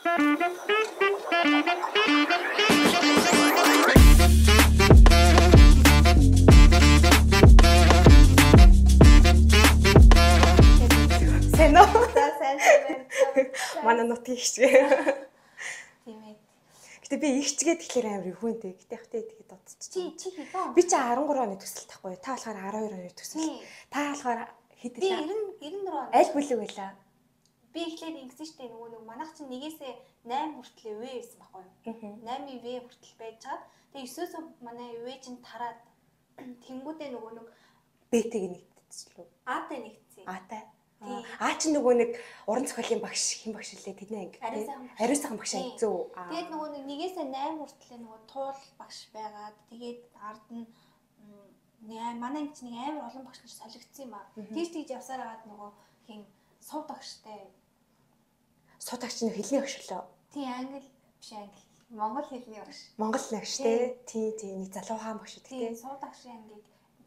Сэно. За сайн байна. Манай нутгийн хичгээ. Тийм ээ. Гэтэ би их чигээ тэгэхээр амар ихүүнтэй. Гэтэ хахтай тэгээд дуудчихсан. Чи хэдэн? Би чи 13 оны төсөл тахгүй. Та болохоор 12 оны төсөл. Та болохоор хэд вэ? Би 94 он. Аль бүлэг байлаа? Би эхлээд ингэсэн штэ нөгөө нэг манайх чинь нэгээсээ 8 хүртэл вэ байсан байхгүй юу? 8-ийн вэ хүртэл байж чад. Тэгээ 9-өөс манай вэ чинь тараад тэнгүүдээ нөгөө нэг Б-тэй нэгтчихлээ. А-тай нэгтсэн. А-тай. А чи нөгөө нэг уран зохиолын багш хэн багш лээ тэдний анги. Ариун сайхан багш зөө. Тэгээд нөгөө нэг нэгээсээ 8 хүртэл нөгөө туул багш байгаад тэгээд ард нь манай анги чинь амар олон багш нар солигдсон юм аа. Тэгж явсаар хагаад нөгөө хин сув багштай. Сув багш нь хэлний багш лөө. Тий англи биш англи. Монгол хэлний багш. Монгол багш тий. Тий нэг залуу хаан багш гэдэг тий. Сув багшийн ангийг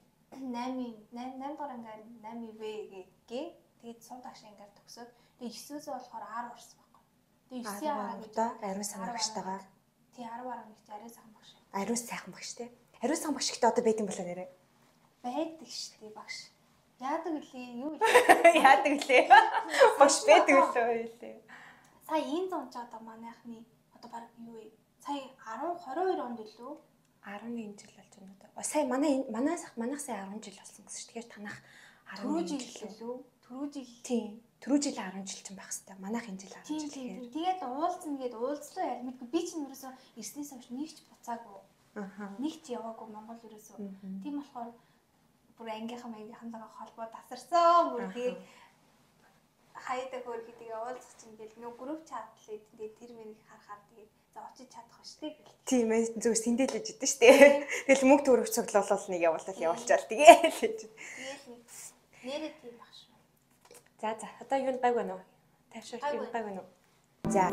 8 дахь ангаар 8 вэ гээ. Тэгээд сув багшийн ангаар төгсөөд тэгээд 9-өөс болохоор 10 орсон байхгүй. Тэгээд 9-ийн одоо ариун сайхан багштайгаа. Тий 10 гэж ариун сайхан багш. Ариун сайхан багш тий. Ариун сайхан багш гэдэг одоо байдсан болоо нэрээ. Байдаг штий багш. Яадаг үлээ юу яадаг үлээ. Багш байдаг үлээ үлээ. Сая энэ зам ч одоо манайхны одоо баг юу вэ? Сая 22 онд илүү 11 жил болж байна одоо. Сая манайх сая 10 жил болсон гэсэн чинь тэгэхээр танах 10 жил илүү. Түрүү жил. Тийм. Түрүү жил 10 жил ч юм байх хэвээр. Манайх энэ жил 10 жил гэхээр. Тэгээд уулзна гээд уулзлаа яа мэдгүй би чинь ерөөсөө ирснээс хойш нэг ч буцаагүй. Нэг ч яваагүй Монгол ерөөсөө. Тийм болохоор бүр ангийнхаа холбоо тасарсан. Бүр тэгээд хайдаг өөр гэдэг уулзах чинь гээд нөө групп чатлаа тэгээд тэр мэрийг харахаар тэгээд за очиж чадах ба штэ гэл. Тийм ээ зүгээр сэндэлж идэв штэ. Тэгэл мөнгө төгрөг цуглуулал нэг явуулчаал тэгээд. Тэгээд нэрээ тийм баг шүү. За одоо юу байг вэ нөө? Тайвшруулах юм байг вэ нөө? За.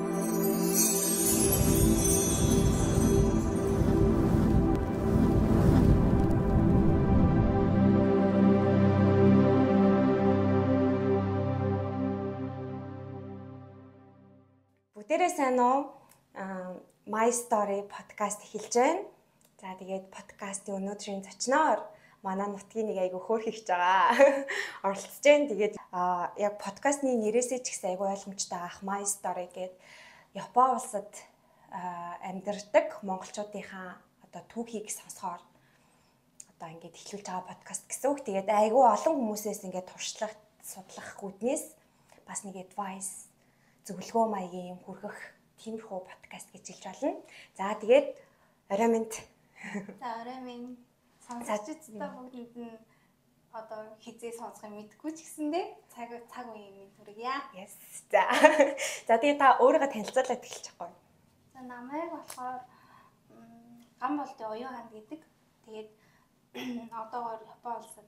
Бүгдээрээ сайн уу? My Story podcast эхэлж байна. За тэгээд подкастын өнөөдрийн зочноор манай нутгийн нэг айгу хөөх хийж байгаа. Оролцож байна. Тэгээд яг подкастны нэрээсээ ч гэсэн айгу ойлгомжтой ах My Story гэдэг Япон улсад амьдардаг монголчуудынхаа одоо түүхийг сонсохоор одоо ингээд эхлүүлж байгаа подкаст гэсэн үг. Тэгээд айгу олон хүмүүсээс ингээд туршлага судлах үүднээс бас нэг advice зөвлөгөө маягийн хүргэх тиймэрхүү подкаст гэж хэлж болно. За тэгээд орой минь. За орой минь. Сонсогчдаа бүгдэнд нь одоо хизээ сонсох юм мэдгүй ч гэсэндээ цаг үеийн минь хүргье. Yes. За тэгээд та өөрийгөө танилцуулаад эхэлж байгаа юм. За намайг болохоор гам болтой оюун ханд гэдэг. Тэгээд одоогоор Япон улсад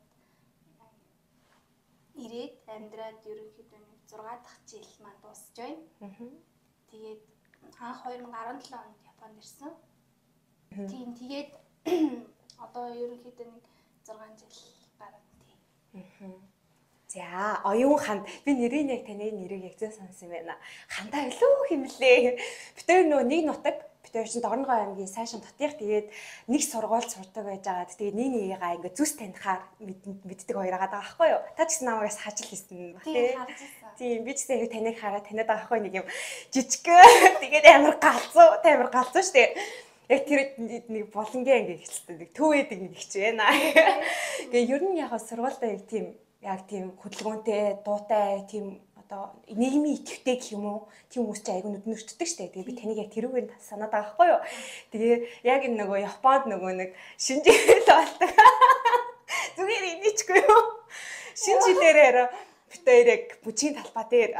ирээд амьдраад ерөнхийдөө 6 дахь жил маань дуусж байна. Тэгээд анх 2017 онд Японд ирсэн. Тийм тэгээд одоо ерөнхийдөө 6 жил гараад тийм. За оюун ханд би нэрийг яг таны нэрийг яг зөв сонсон юм байна. Хандаа илүү хэмлээ. Битээр нөө нэг нутаг битээр чинь Дорногов аймгийн Сайшин Дотгийнх тэгээд нэг сургуульд сурдаг байж байгаа. Тэгээд нэгнийгээ ингээ зүс танихаар мэддэг хоёр байгаа байхгүй юу? Та ч гэсэн намайгаас хажил хийсэн баг тийм. Би ч гэсэн яг таныг хараад таниад байгаа байхгүй нэг юм жижиг. Тэгээд амар галзуу штэ. Яг тэр нэг болонгийн анги хэлсэн нэг төвэдэг нэг ч байна. Тэгээ ер нь яг сургуультай яг тийм хөдөлгөөнтэй, дуутай, тийм одоо нийгмийн идэвхтэй гэх юм уу? Тийм хүмүүс чинь айгүй нүднэрчдэг штэ. Тэгээ би таныг яг тэрүүгээр санаад байгаа байхгүй юу? Тэгээ яг энэ нөгөө Японд нөгөө нэг шинжил болдог. Зүгээр инээчгүй юу? Шинжилээрээ битээр яг бүжгийн талбай дээр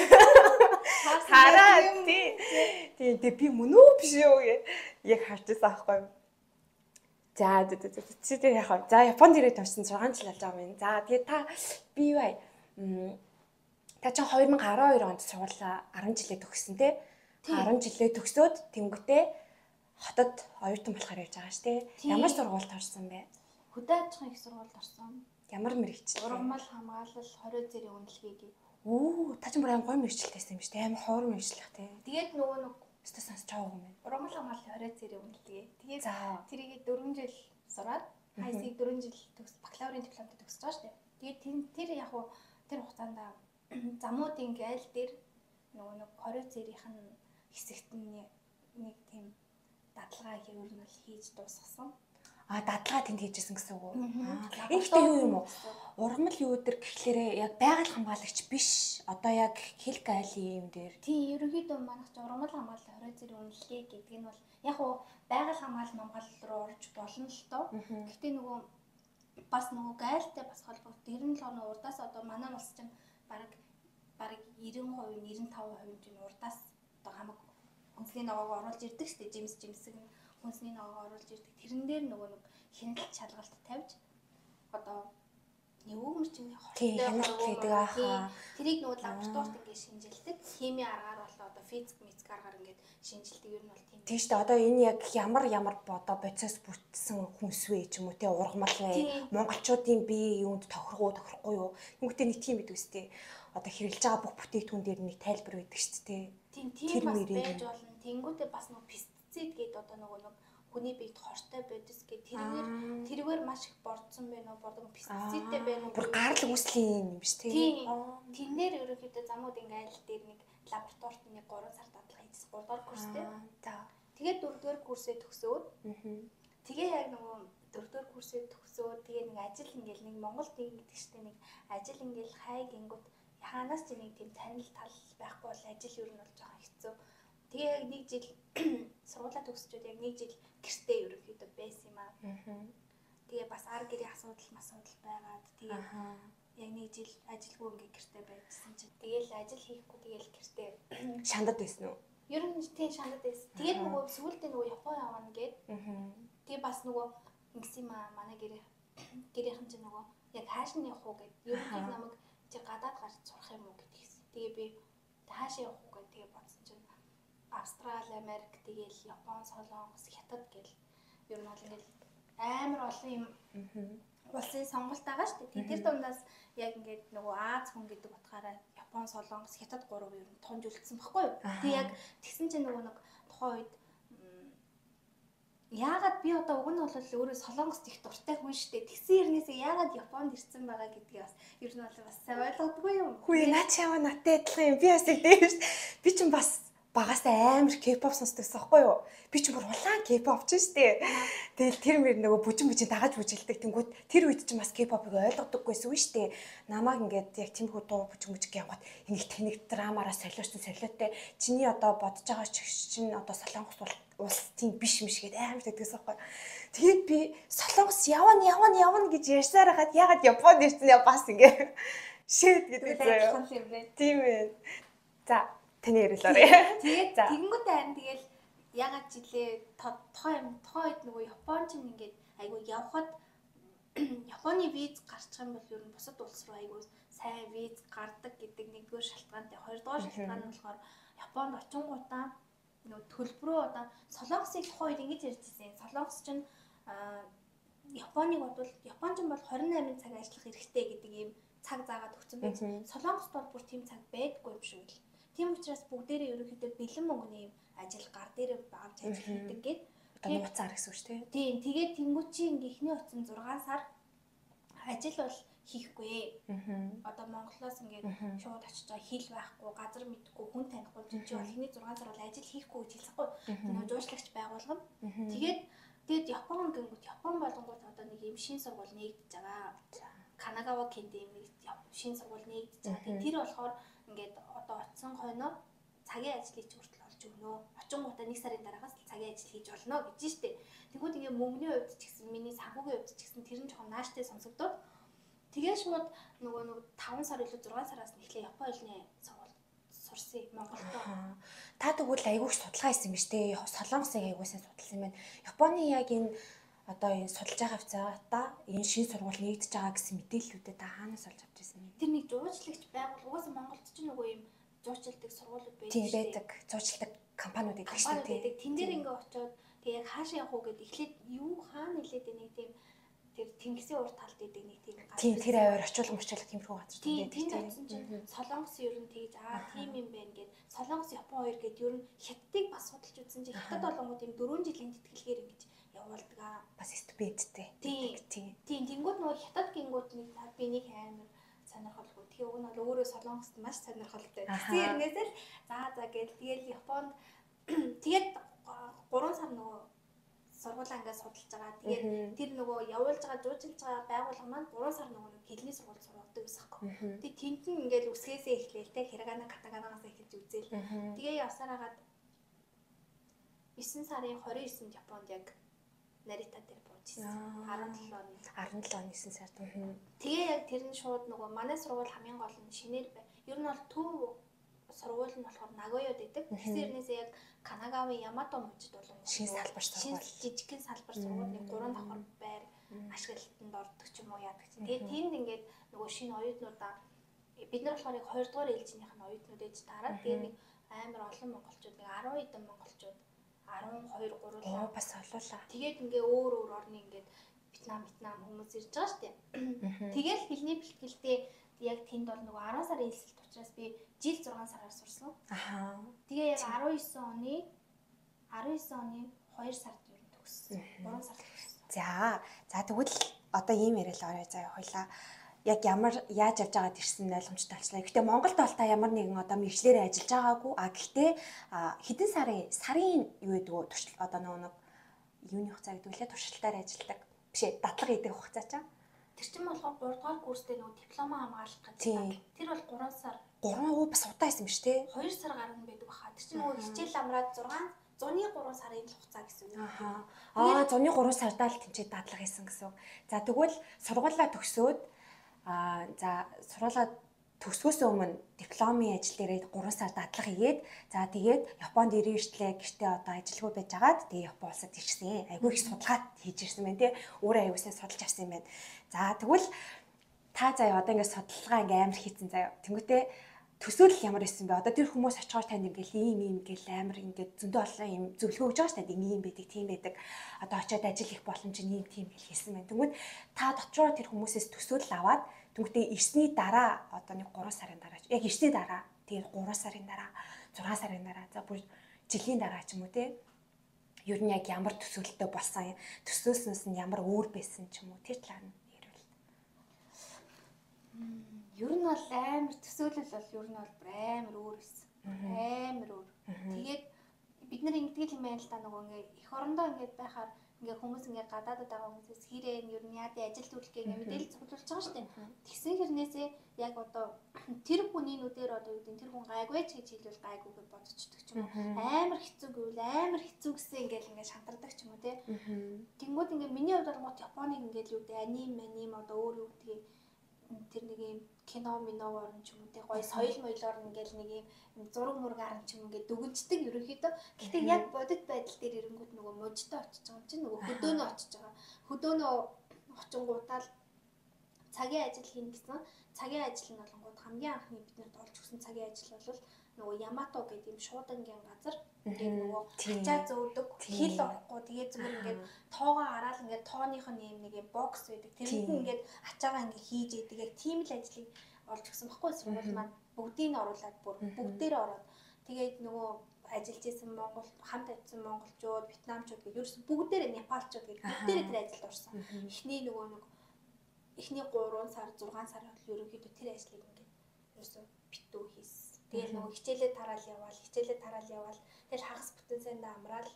хараа тийм би мөн үү биш үү яг харж байсан байхгүй юу? За тийм яг за Японд ирээд тавьсан 6 жил болж байгаа юм. За тэгээд та би бай та ч 2012 онд сургуулаа 10 жилээ төгссөн те 10 жилээ төгсөөд тэнгуүтээ хотод оюутан болохоор явж байгаа ш те ямар сургуульд орсон бэ? Хөдөө аж ахуйн их сургуульд орсон. Ямар мэрэгчлээ? Ургамал хамгаалал 20 зэрэг үнэлгээгээ. Оо, та ч бүр аим гоё мэрэгчлээсэн юм шүү дээ. Аим хоор мэрэгчлэх те. Тэгээд нөгөө нэг өстө сонсож байгаа юм байна. ургамал хамгааллын 20 зэрэг үнэлгээ. Тэгээд За. тэрийг 4 жил сураад хайсыг 4 жил бакалаврын дипломтой төгсөж байгаа шүү дээ. Тэгээд тэр яг уу тэр хугацаанд замуудын гайл дээр нөгөө нэг 20 зэрийнх нь хэсэгт нэг тийм дадлагаа ер нь бол хийж дуусгасан. Дадлагаа тэнд хийжсэн гэсэн үг үү? Ихтэй юу юм уу? Ургамал юу дээр гэхлээрээ яг байгаль хамгаалагч биш. Одоо яг хэл гайлын юм дээр. Тийм, ерөнхийдөө манайх ч ургамал хамгааллын 20 зэрэг үнэлгээ гэдэг нь бол яг уу байгаль хамгаалал руу орж болно л доо. Гэхдээ нөгөө бас нөгөө гайлтай бас холбоотой 97 оны урдаас одоо манай улс чинь бараг 90%, 95% чинь урдаас одоо хамаг хүнсний ногоог оруулж ирдэг шүү дээ. Жимсэг хүнсний ногоог оруулж ирдэг. Тэрэн дээр нөгөө нэг хяналт шалгалт тавьж одоо юу чинь хяналт гэдэг аахаа. Тэрийг нөгөө лабораторид ингээд шинжилдэг. Хими аргаар болоо одоо физик аргаар ингээд шинжилдэг ер нь бол тийм. Тийм шүү дээ. Одоо энэ яг ямар бодоо процесс бүтсэн хүнс вэ ч юм уу те ургамал вэ? Монголчуудын бие юунд тохирохгүй юу? Нүгтээ нэг тийм бид үстэй. Одоо хэрэглэж байгаа бүх бүтээгдэхүүн дээр нэг тайлбар өгдөг шүү дээ. Тийм бас байж болно. Тэнгүүтээ бас нөгөө пестицид гэдэг одоо нөгөө хүний биед хортой байдс гэдэг тэргээр маш их бордсон байна уу? Бордог пестицидтэй байна уу? Бүр гарал үүслийн юм биш тий. Тэрнэр ерөөхдөө замуудын гайл дээр нэг лабораторид нэг 3 сар дадлага хийсэн. 3 дугаар курстэй. Тэгээд 4 дугаар курсээ төгсөөд тэгээ яг нөгөө 4 дугаар курсээ төгсөөд тэгээ нэг ажил ингээл нэг Монголд гэдэг чинь нэг ажил ингээл хай гингүүт хаанаас ч нэг тийм танил тал байхгүй бол ажил ер нь бол жоохон хэцүү. Тэгээ яг нэг жил сургуулаа төгсчөөд яг нэг жил гэртээ ерөөхдөө байсан юм аа. Тэгээ бас ар гэрийн асуудал байгаад тэгээ яг нэг жил ажилгүй ингээ гэртээ байжсэн чинь тэгээл ажил хийхгүй тэгээл гэртээ шандад байсан уу? Ер нь тийм шандад байсан. Тэгээд нөгөө сүүлдээ нөгөө Япон явна гээд тэгээ бас нөгөө ингэсэн юм аа манай гэрийнхэн чинь нөгөө яг хааш нь явах уу гэд ерөнхийд намайг чи гадаад гарч сурах юм уу гэдгийгсэн. Тэгээ би хаашаа явах уу гэд тэгээ бодсон чинь Австрали, Америк, тэгээл Япон, Солонгос, Хятад гэл ер нь бол ингээл амар олон юм улсын сонголт байгаа шүү дээ. Тэр дундаас яг ингээд нөгөө Аз хүн гэдэг утгаараа Япон, Солонгос, Хятад 3 ер нь тонж үлдсэн баггүй юу? Тэг яг тэгсэн чинь нөгөө нэг тухайн үед яагаад би одоо уг нь бол өөрөө Солонгост их дуртай хүн шүү дээ. Тэгсэн хэрнээсээ яагаад Японд ирсэн байгаа гэдгийг бас ер нь бол бас сайн ойлгодгүй юм. Хүү наач яваа наттай адилхан юм. Би бас тэгдэж шүү дээ. Би ч бас багасаа амар K-pop сонсдогс аахгүй юу? Би ч бүр улаан K-pop ч шүү дээ. Тэгэл тэр мөр нөгөө бүжин дагаж бүжилдэг. Тэнгүүд тэр үед ч бас K-pop-ыг ойлгодоггүйсэн шүү дээ. Намааг ингээд яг тиймэрхүү дуу бүжин гингод ингээд тэнэг драмаараа солиотой. Чиний одоо бодож байгаа чинь одоо Солонгос улс тийм биш юм шиг амар тэгдэгс аахгүй. Тэгээд би Солонгос явна гэж ярьсаар хаад ягаад Японд ирсэн яа бас ингээд шэт гэдэг заяа. Тийм ээ. За таны яриулаарай. Тэгээд тэгэнгүүтээ харин тэгэл ягаад жилээ тухайн үед нөгөө Япон ч ингээд айгүй явхад Японы виз гарчих юм бол ер нь бусад улс руу айгүй сайн виз гардаг гэдэг нэгдүгээр шалтгаантай. Хоёрдугаар шалтгаан нь болохоор Японд очингуудаа нөгөө төлбөрөө одоо Солонгосыг тухайн үед ингэж ярьжсэн. Солонгос чинь Японыг бодвол Япон ч бол 28 цаг ажиллах хэрэгтэй гэдэг ийм цаг заагаад өгсөн байх. Солонгост бол бүр тийм цаг байдаггүй юм шиг л. Тийм учраас бүгдээрээ ерөнхийдөө бэлэн мөнгөний ажил гар дээр авч ажил хийдэг гээд одоо нууцаар гэсэн үг шүү дээ. Тийм. Тэгээд тэнгуү чи ингээ ихний утсан 6 сар ажил бол хийхгүй. Одоо Монголоос ингээ шууд очиж байгаа хил байхгүй, газар мэдхгүй, хүн танихгүй чи бол ихний 6 сар бол ажил хийхгүй гэж хэлсэхгүй. Нөгөө жуулчлагч байгуулгана. Тэгээд Япон гингүүт Япон болонгууд одоо нэг юм шин сургууль нээгдэж байгаа. Канагава Кентэй юм шин сургууль нээгдэж байгаа. Тэр болохоор ингээд одоо очсон хойноо цагийн ажлыг ч хүртэл олж өгнө. Очингуудаа 1 сарын дараагаас цагийн ажил хийж болно гэж штэ. Тэгвэл ингээ мөнгөний хувьд ч гэсэн миний санхүүгийн хувьд ч гэсэн тэр нь жоохон нааштай сонсогдоод тэгээ шууд нөгөө 5 сар илүү 6 сараас нэхлээ Япон хэлний сургууль сурсан Монголд. Та тэгвэл айгүйх судалгаа хийсэн биз дээ. Солонгосыг айгуусаа судалсан юм байна. Японы яг энэ одоо энэ судалж байгаа хавцаатаа энэ шин сургууль нэгдэж байгаа гэсэн мэдээллүүдэд та хаанаас олж авч ирсэн юм? Тэр нэг жуулчлагч байгуул угаасаа Монголд ч нөгөө юм жуулчилдаг сургуулиуд байдаг. Тийм байдаг. Жуулчилдаг компаниуд байдаг шүү дээ. Тэн дээр ингээ очиод тэг яг хаашаа явах уу гэд эхлээд юу хаана нэлээд нэг тийм тэр тэнгисийн урд талд идэг нэг тийм тийм тэр аваар очуулга мөчлөг тиймэрхүү газар тийм тэнд очсон чинь Солонгос ер нь тэгж тийм юм байна гэд Солонгос Япон хоёр гэд ер нь хятадыг бас судалж үзсэн чинь хятад болонгууд юм 4 жилийн тэтгэлгээр ингэж явуулдаг бас ступидтэй тийм тэнгууд нөгөө хятад гингууд нэг би нэг амар сонирхолгүй тэгээ уг нь бол өөрөө Солонгост маш сонирхолтой тэгсэн юмнээс л за гэл тэгэл Японд тэгээд 3 сар нөгөө сургуулаа ингээд судалж байгаа. Тэгээд тэр нөгөө явуулж байгаа, жуулчилж байгаа байгууллага маань 3 сар нөгөө хэлний сургууль сургадаг гэсэн юм. Тэгээд тэнд нь ингээд үсгээсээ эхлээл те хирогана катаганаас эхэлж үзээл. Тэгээ явсаар хагаад 9 сарын 29-нд Японд яг Нарита дээр бууж ирсэн. 17 оны 9 сард. Тэгээ яг тэр нь шууд нөгөө манай сургууль хамгийн гол нь шинээр бай. Ер нь бол төв сургууль нь болохоор Нагоёд идэг. Тэсэрнээсээ яг Канагавын Ямато мужид бол шинэ салбар сургууль. Жижигхэн салбар сургууль нэг 3 давхар байр ашиглалтанд ордог ч юм уу яадаг чинь. Тэгээд тэнд ингээд нөгөө шинэ оюутнуудаа бид нар болохоор 2 дугаар ээлжийнх нь оюутнууд ээж таараад тэгээд нэг амар олон монголчууд нэг 10 хэдэн монголчууд 12 гурлаа бас олуулаа. Тэгээд ингээ өөр орны ингээд Вьетнам хүмүүс ирж байгаа шүү дээ. Тэгэл хэлний бэлтгэлтэй яг тэнд бол нөгөө 10 сарын элсэлт учраас би жил 6 сараар сурсан. Тэгээ яг 19 оны 2 сард юу төгссөн. 3 сард төгссөн. За тэгвэл одоо ийм яриад орой заяа хоёлаа. Яг ямар яаж явж байгаад ирсэн ойлгомжтой болчихлоо. Гэхдээ Монголд бол та ямар нэгэн одоо мэргэжлэрээ ажиллаж байгаагүй. Гэхдээ хэдэн сарын юу гэдэг вэ? Туршил одоо нэг юуны хугацаа гэдэг үлээ туршилтаар ажилладаг. Бишээ дадлага хийдэг хугацаа чаа. Тэр чинь болохоор 3 дугаар курстэй нөгөө диплома хамгаалах гэж. Тэр бол 3 сар. 3 бас удаа байсан биз дээ. 2 сар гарна байдаг баха. Тэр чинь нөгөө хичээл амраад 100-ны 3 сарын хугацаа гэсэн үг. 100-ны 3 сардаа л тэнцээ дадлага хийсэн гэсэн үг. За тэгвэл сургуулаа төгсөөд сургуулаа төгсгөөс өмнө дипломын ажил дээрээ 3 сар дадлага хийгээд за тэгээд Японд ирэн иртлээ гэртээ одоо ажилгүй байж агаад тэгээд Япон улсад ирсэн. Айгүй их судалгаа хийж ирсэн байна тий. Өөрөө аюулсаа судалж авсан юм байна. За тэгвэл та заяа одоо ингээд судалгаа ингээд амар хийцэн заяа. Тэнгүүтээ төсөөлөл ямар байсан бэ? Одоо тэр хүмүүс очихоор танд ингээл ийм ингээл амар ингээд зөндөө олон юм зөвлөгөө өгж байгаа шүү дээ. Ийм байдаг, тийм байдаг. Одоо очиод ажил их боломж нь тийм гэл хэлсэн байна. Тэнгүүд та дотроо тэр хүмүүсээс төсөөлөл аваад тэнгүүтээ ирсний дараа одоо нэг 3 сарын дараа яг ирсний дараа тэгээд 3 сарын дараа 6 сарын дараа за бүр жилийн дараа ч юм уу те ер нь яг ямар төсөөлөлтөй болсон төсөөлснөөс нь ямар өөр байсан ч юм уу тэр талаар нь ярил. Ер нь бол амар төсөөлөл бол ер нь бол амар өөр байсан. Амар өөр. Тэгээд бид нар ингэдэг юм байна л да нөгөө ингээ эх орондоо ингээд байхаар ингээ хүмүүс ингээ гадаадад байгаа хүмүүсээс хэрэг ер нь яа ажил төрөлх гэх мэдээлэл цуглуулж байгаа шүү дээ. Тэгсэн хэрнээсээ яг одоо тэр хүний нүдээр одоо юу гэдэг тэр хүн гайгүй ч гэж хэлвэл гайгүй гэж бодчихдөг ч юм уу. Амар хэцүү гэвэл амар хэцүү гэсэн ингээл ингээ шантардаг ч юм уу те. Тэнгүүд ингээ миний хувьд бол Японыг ингээл юу гэдэг аним одоо өөр юу гэдэг тэр нэг юм кино миноор ч юм уу те гоё соёл моёлоор ингээл нэг юм зураг мураг аран ч юм ингээд дүгнждэг ерөнхийдөө. Гэхдээ яг бодит байдал дээр ирэнгүүт нөгөө мужид очиж байгаа чинь нөгөө хөдөөнөө очиж байгаа. Хөдөөнөө очингуудаа цагийн ажил хийнэ гэсэн. Цагийн ажил нь болонгууд хамгийн анхны биднэрт олж өгсөн цагийн ажил бол нөгөө Ямато гэдэг юм шуудангийн газар. Тэгээд нөгөө хачаа зөөдөг, хил орохгүй тэгээд зүгээр ингээд тоогоо хараад ингээд тооных нь юм нэг бокс байдаг. Тэрэнд нь ингээд ачаагаа ингээд хийж идэг. Яг тийм л ажлыг олж өгсөн баггүй сургууль маань бүгдийг нь оруулаад бүр бүгдээрээ ороод тэгээд нөгөө ажиллаж исэн Монгол хамт ажилласан монголчууд, вьетнамчууд гэдэг ерөөс бүгдээрээ непалчууд гэдэг бүгдээрээ тэр ажилд орсон. Эхний нөгөө нэг эхний 3 сар 6 сар бол ерөнхийдөө тэр ажлыг ингээд ерөөсөө битүү хийсэн. Тэгээд нөгөө хичээлээ тараал яваал тэгэл хагас бүтэн сайндаа амраал.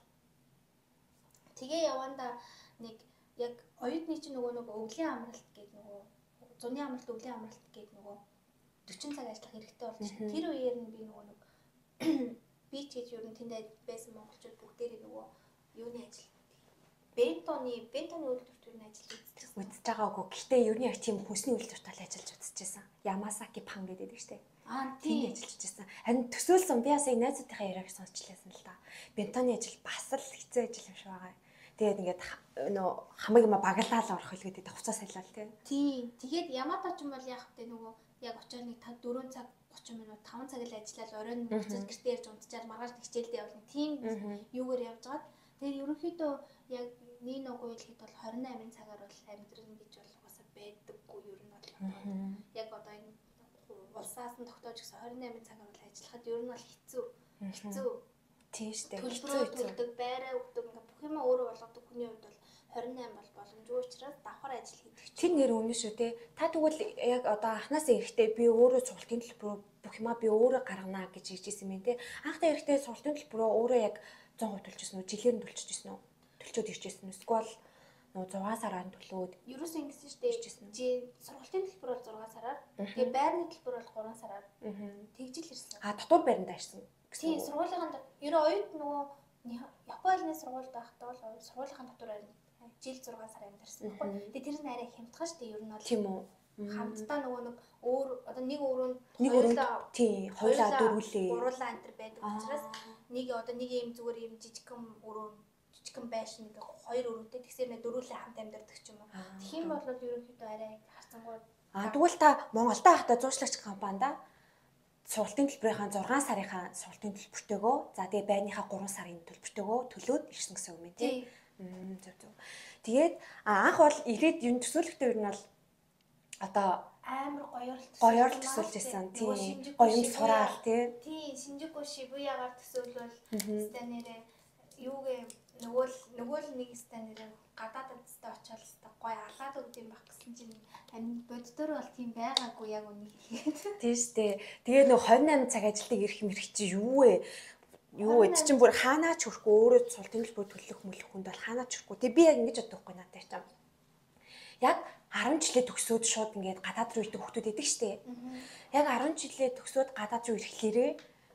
Тэгээ яванда нэг яг оюутны чинь нөгөө өвлийн амралт гэдэг нөгөө зуны амралт өвлийн амралт гэдэг нөгөө 40 цаг ажиллах хэрэгтэй болж байна. Тэр үеэр нь би нөгөө би ч гэж ер нь тэнд байсан монголчууд бүгдээрээ нөгөө юуны ажил бентоны үйлдвэртүүрийн ажил үзэж байгаагүй. Гэхдээ ер нь яг тийм хүнсний үйлдвэрт ажиллаж үзчихсэн. Ямасаки пан гэдэг шүү дээ. Тийм ажиллаж байсан. Харин төсөөлсөн би бас яг найзуудынхаа яриаг сонсчлээсэн л да. Бентоны ажил бас л хэцүү ажил юм шиг байгаа. Тэгээд ингээд нөө хамаг юм баглаал орох хэл гэдэг хувцас сайлал тийм. Тэгээд Ямато ч юм бол яг хөтэ нөгөө яг очоод нэг 4 цаг 30 минут 5 цаг л ажиллаад оройн буцаж гэртээ ярьж унтчаад маргааш хичээлдээ явна. Тийм юугаар явж гаад Тэгэхээр ерөнхийдөө яг нэг нөгөө хэлэхэд бол 28 цагаар бол амьдрын гэж бол угаасаа байдаггүй ер нь бол яг одоо энэ улсаас нь тогтоож гисэн 28 цагаар бол ажиллахад ер нь бол хэцүү тийм шүү дээ. төлбөрөө байраа өгдөг ингээ бүх юм өөрөө болгодог хүний хувьд бол 28 бол боломжгүй учраас давхар ажил хийдэг. Тэр нэр үнэн шүү те. Та тэгвэл яг одоо анханасаа эрэхтэй би өөрөө сургалтын төлбөрөө бүх юмаа би өөрөө гаргана гэж хэлж ирсэн юм те. Анхтай эрэхтэй сургалтын төлбөрөө өөрөө яг 100% төлчихсөн үү? Жилээр нь төлчихсөн үү? Төлчөөд ирчихсэн үү? Эсвэл нөгөө 6 сараар нь төлөөд ерөөсөө ингэсэн шүү дээ. Сургалтын төлбөр бол 6 сараар. Тэгээ байрны төлбөр бол 3 сараар. Тэгж л ирсэн. дотор байранд ирсэн. Тийм сургуулийнхаа ерөө оюут нөгөө Японы сургууль байхдаа бол сургуулийнхаа дотор жил 6 сар амьдэрсэн байхгүй. Тэгээ тэр нь арай хямдхан шүү дээ. Ер нь бол тийм үү. Хамтдаа нөгөө нэг өөр одоо нэг өрөөнд тийм хоёулаа дөрвөлээ. Гуруулаа антер байдаг учраас нэг одоо нэг юм зүгээр юм жижигхэн өрөө жижигхэн байшин нэг хоёр өрөөтэй тэгсээр нэг дөрвөлээ хамт амьдардаг ч юм уу. Тэгэх юм бол ерөнхийдөө арай харцангуй. Тэгвэл та Монголдо байхдаа зуучлагч компанид сургалтын төлбөрийнхаа 6 сарынхаа сургалтын төлбөртөөгөө за тэгээ байрныхаа 3 сарын төлбөртөөгөө төлөөд ирсэн гэсэн үг юм тийм. Зөв. Тэгээд анх бол ирээд юу төсөөлөхтэй юу нь бол одоо амар гоёор төсөөлж байсан. Тийм. Гоё юм сураал тийм. Тийм, Шинжикгүй Шибуягаар төсөөлвөл станерээ юугээ нөгөө л нэг станерээ гадаадд өстэй очиод гоё алаад өгд юм баг гэсэн чинь амин боддоор бол тийм байгаагүй яг үнийг хэлгээд. Тийм шүү дээ. Тэгээ нөгөө 28 цаг ажилтдаг ирэх мэрх чи юу вэ? Юу вэ? Чинь бүр хаанаа ч хөрөхгүй өөрөө сургалтын төлбөр төлөх хүнд бол хаанаа ч хөрөхгүй. Тэгээ би яг ингэж боддог байхгүй надад ч юм. Яг 10 жилээ төгсөөд шууд ингээд гадаад руу ирдэг хүмүүс идэг штэ. Яг 10 жилээ төгсөөд гадаад руу ирэхлээрээ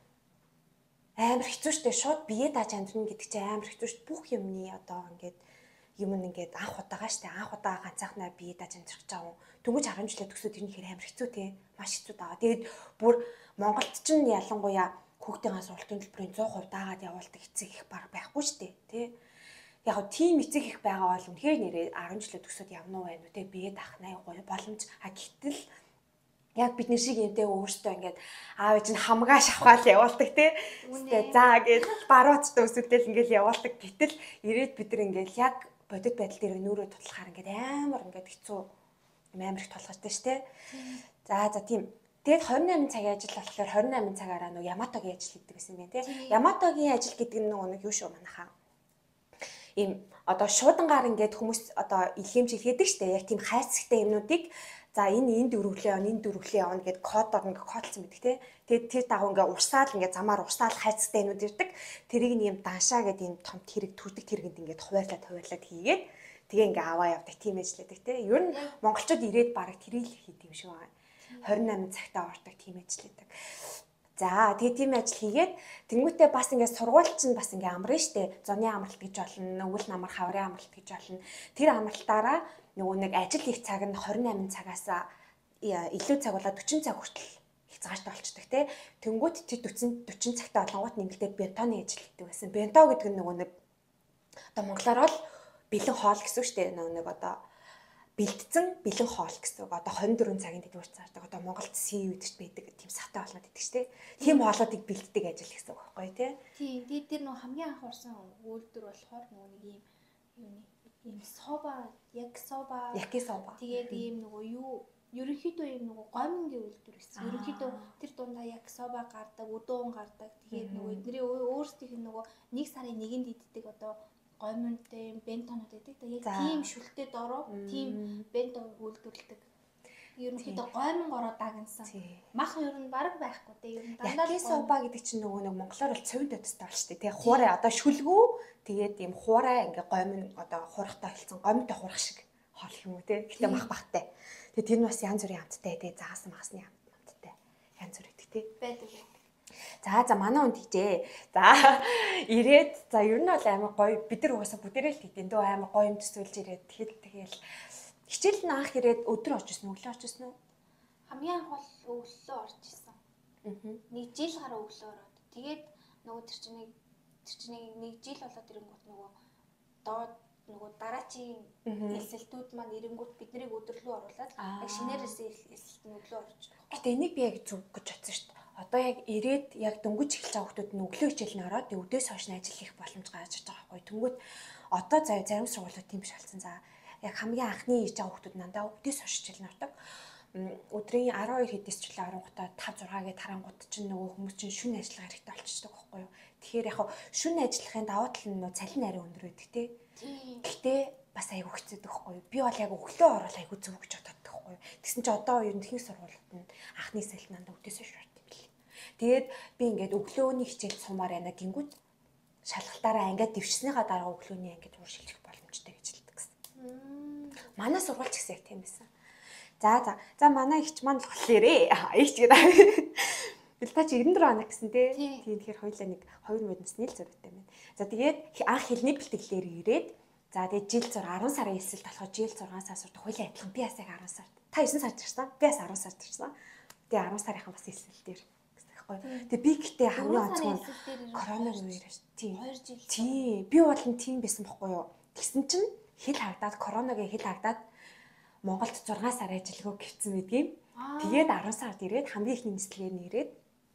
амар хэцүү штэ. Шууд бие дааж амьдрна гэдэг чинь амар хэцүү штэ. Бүх юмны одоо ингээд юм ингээд анх удаага штэ. Анх удаа ганцаахнаа бие дааж амьдрах гэж байгаа юм. Түнж 10 жилээ төгсөөд ирнэ гэхээр амар хэцүү те. Маш хэцүү даа. Тэгээд бүр Монголд ч ялангуяа хүүхдийн сургалтын төлбөрийн 100% даагаад явуулдаг эцэг их баг байхгүй штэ. Тэ. Яг тийм эцэг их байгаа бол үнэхээр нэрээ 10 жилээ төгсөөд явна уу байна уу те бие даахнаа гоё боломж гэтэл яг бидний шиг юмтэй өөртөө ингээд аав ээж нь хамгаа шавхаал явуулдаг те за гэж барууттай өсөлтөл ингээд явуулдаг гэтэл ирээд бид нар ингээд яг бодит байдал дээр нүүрээ тутлахаар ингээд амар ингээд хэцүү амар их толгойтой ш те за тийм. Тэгээд 28 цагийн ажил болохоор 28 цагаараа нөгөө Яматогийн ажил хийдэг гэсэн юм байна тий. Яматогийн ажил гэдэг нь нөгөө юу шүү манайхаа. Ийм одоо шуудангаар ингээд хүмүүс одоо илгээмж илгээдэг штэ. Яг тийм хайрцагтай юмнуудыг за энэ дөрвөлээ явна гэд кодоор ингээд кодлсон байдаг тий. Тэгээд тэр дагуу ингээд урсаал ингээд замаар урсаал хайрцагтай юмнууд ирдэг. Тэрийг нь юм даншаа гэдэг юм том тэрэг төрдөг тэрэгэнд ингээд хуваарлаад хийгээд тэгээ ингээд аваа явдаг тийм ажилладаг тий. Ер нь монголчууд ирээд бараг тэрийг л хийдэг юм шиг байна. 28 цагтаа ордог тийм ажил хийдэг. За тэгээ тийм ажил хийгээд тэнгуүтээ бас ингээд сургууль чинь бас ингээд амрын штэ. Зуны амралт гэж болно, өвөл намар хаврын амралт гэж болно. Тэр амралтаараа нөгөө нэг ажил хийх цаг нь 28 цагаас илүү цаг болоод 40 цаг хүртэл хязгаартай болчдөг те. Тэнгуүт тэр 40 цагтаа олонгууд нэмэлтээ бетоны ажил хийдэг байсан. Бето гэдэг нь нөгөө нэг одоо монголоор бол бэлэн хоол гэсэн штэ. Нөгөө нэг одоо бэлдсэн бэлэн хоол гэсэн үг. Одоо 24 цагийн дэдвэрт зардаг. Одоо Монголд CU-д байдаг тийм сахтай болоод идэг шүү дээ. Тийм хоолоодыг бэлддэг ажил гэсэн үг байхгүй тий. Тийм. Тэгээд тэр нөх хамгийн анх орсон үйлдвэр болохоор нөгөө нэг ийм соба, якисоба. Тэгээд ийм нөгөө юу ерөнхийдөө ийм нөгөө гомингийн үйлдвэр гэсэн. Ерөнхийдөө тэр дундаа якисоба гардаг, өдөөн гардаг. Тэгээд нөгөө эдний өөрсдийнх нь нөгөө 1 сарын 1-нд иддэг одоо гоминтэй бентонууд байдаг. Яг тийм шүлтэй дороо, тийм бентон үйлдвэрлэдэг. Ерөнхийдөө гомин гороо дагнасан. Мах ер нь бараг байхгүй те. Ер нь дандаа якисоба гэдэг чинь нөгөө нэг монголоор бол цовин дэвстэй бол шүү дээ. Тэгээ хуурай одоо шүлгүү тэгээд ийм хуурай ингээ гомин одоо хурахтай хэлсэн гоминтой хурах шиг хоол юм уу те. Гэтэ мах бахтай. Тэгээд тэр нь бас янз бүрийн амттай те. Заагсан махсны амттай. Янз бүр гэдэг те. Байдаг. За манай хүнд хийжээ. За ирээд за ер нь бол амар гоё бид нар угаасаа бүдэрэл хийдэн дөө амар гоё юм төсөөлж ирээд тэгэл хичээл нь анх ирээд өдөр орж ирсэн өглөө орж ирсэн үү? Хамгийн анх бол өглөө орж ирсэн. Нэг жил гараа өглөө ороод. Тэгээд нөгөө тэр чинь нэг жил болоод ирэнгүүт нөгөө доод нөгөө дараачийн элсэлтүүд маань ирэнгүүт биднийг өдөр рүү оруулаад яг шинээрээс элсэлт нь өглөө орж. Гэтэ энийг би яг зүг гэж бодсон шүү дээ. одоо яг ирээд яг дөнгөж эхэлж байгаа хүмүүс нь өглөө хичээл нь ороод өдөөс хойш нь ажил хийх боломж гарч иж байгаа байхгүй. Тэнгүүд одоо зарим сургуулиуд тийм биш болсон. За яг хамгийн анхны иж байгаа хүмүүс надаа өдөөс хойш хичээл нь ордог. Өдрийн 12 хэдээс ч л оронгуудаа 5 6-гээ тарангууд чинь нөгөө хүмүүс чинь шүн ажиллага хэрэгтэй болчихдог байхгүй юу. Тэгэхээр яг шүн ажиллахын давуу тал нь цалин арай өндөр байдаг тий. Гэхдээ бас айгүй хэцүү байхгүй юу. Би бол яг өглөө орол айгүй зөв гэж боддог байхгүй юу. Тэгсэн чи одоо ер нь техник сургуулиуд нь анхны салхи надаа өдөөс хойш ордог юм бэл. Тэгээд би ингээд өглөөний хичээл сумаар яна гингүүд шалгалтаараа ангиад дэвшснийхаа дараа өглөөний ангид уур шилжих боломжтой гэж хэлдэг гэсэн. Манай сургууль ч гэсэн яг тийм байсан. За манай ихч маань л болохоор ихч гэдэг. Бэлтаа чи 94 оног гэсэн тий. Тийм тэгэхээр хоёулаа нэг 2 моднес нийл зөрүүтэй байна. За тэгээд анх хэлний бэлтгэлээр ирээд за тэгээд жил 10 сарын эсэлт болохоо жил 6 сар сурдаг хоёулаа адилхан. Би бас яг 10 сард. Та 9 сард ирсэн. Би бас 10 сард ирсэн. Тэгээд 10 сарынхан бас эсэлт дээр гэсэн байхгүй. Тэгээд би гэхдээ хамгийн онцгой коронавирус үеэр тийм 2 жил. Тийм би бол нь тийм байсан байхгүй юу. Тэгсэн чинь хэл хагдаад коронагийн хэл хагдаад Монголд 6 сар ажиллагаа гэвсэн мэдгийм. Тэгээд 10 сард ирээд хамгийн ихний нислэгээр нь ирээд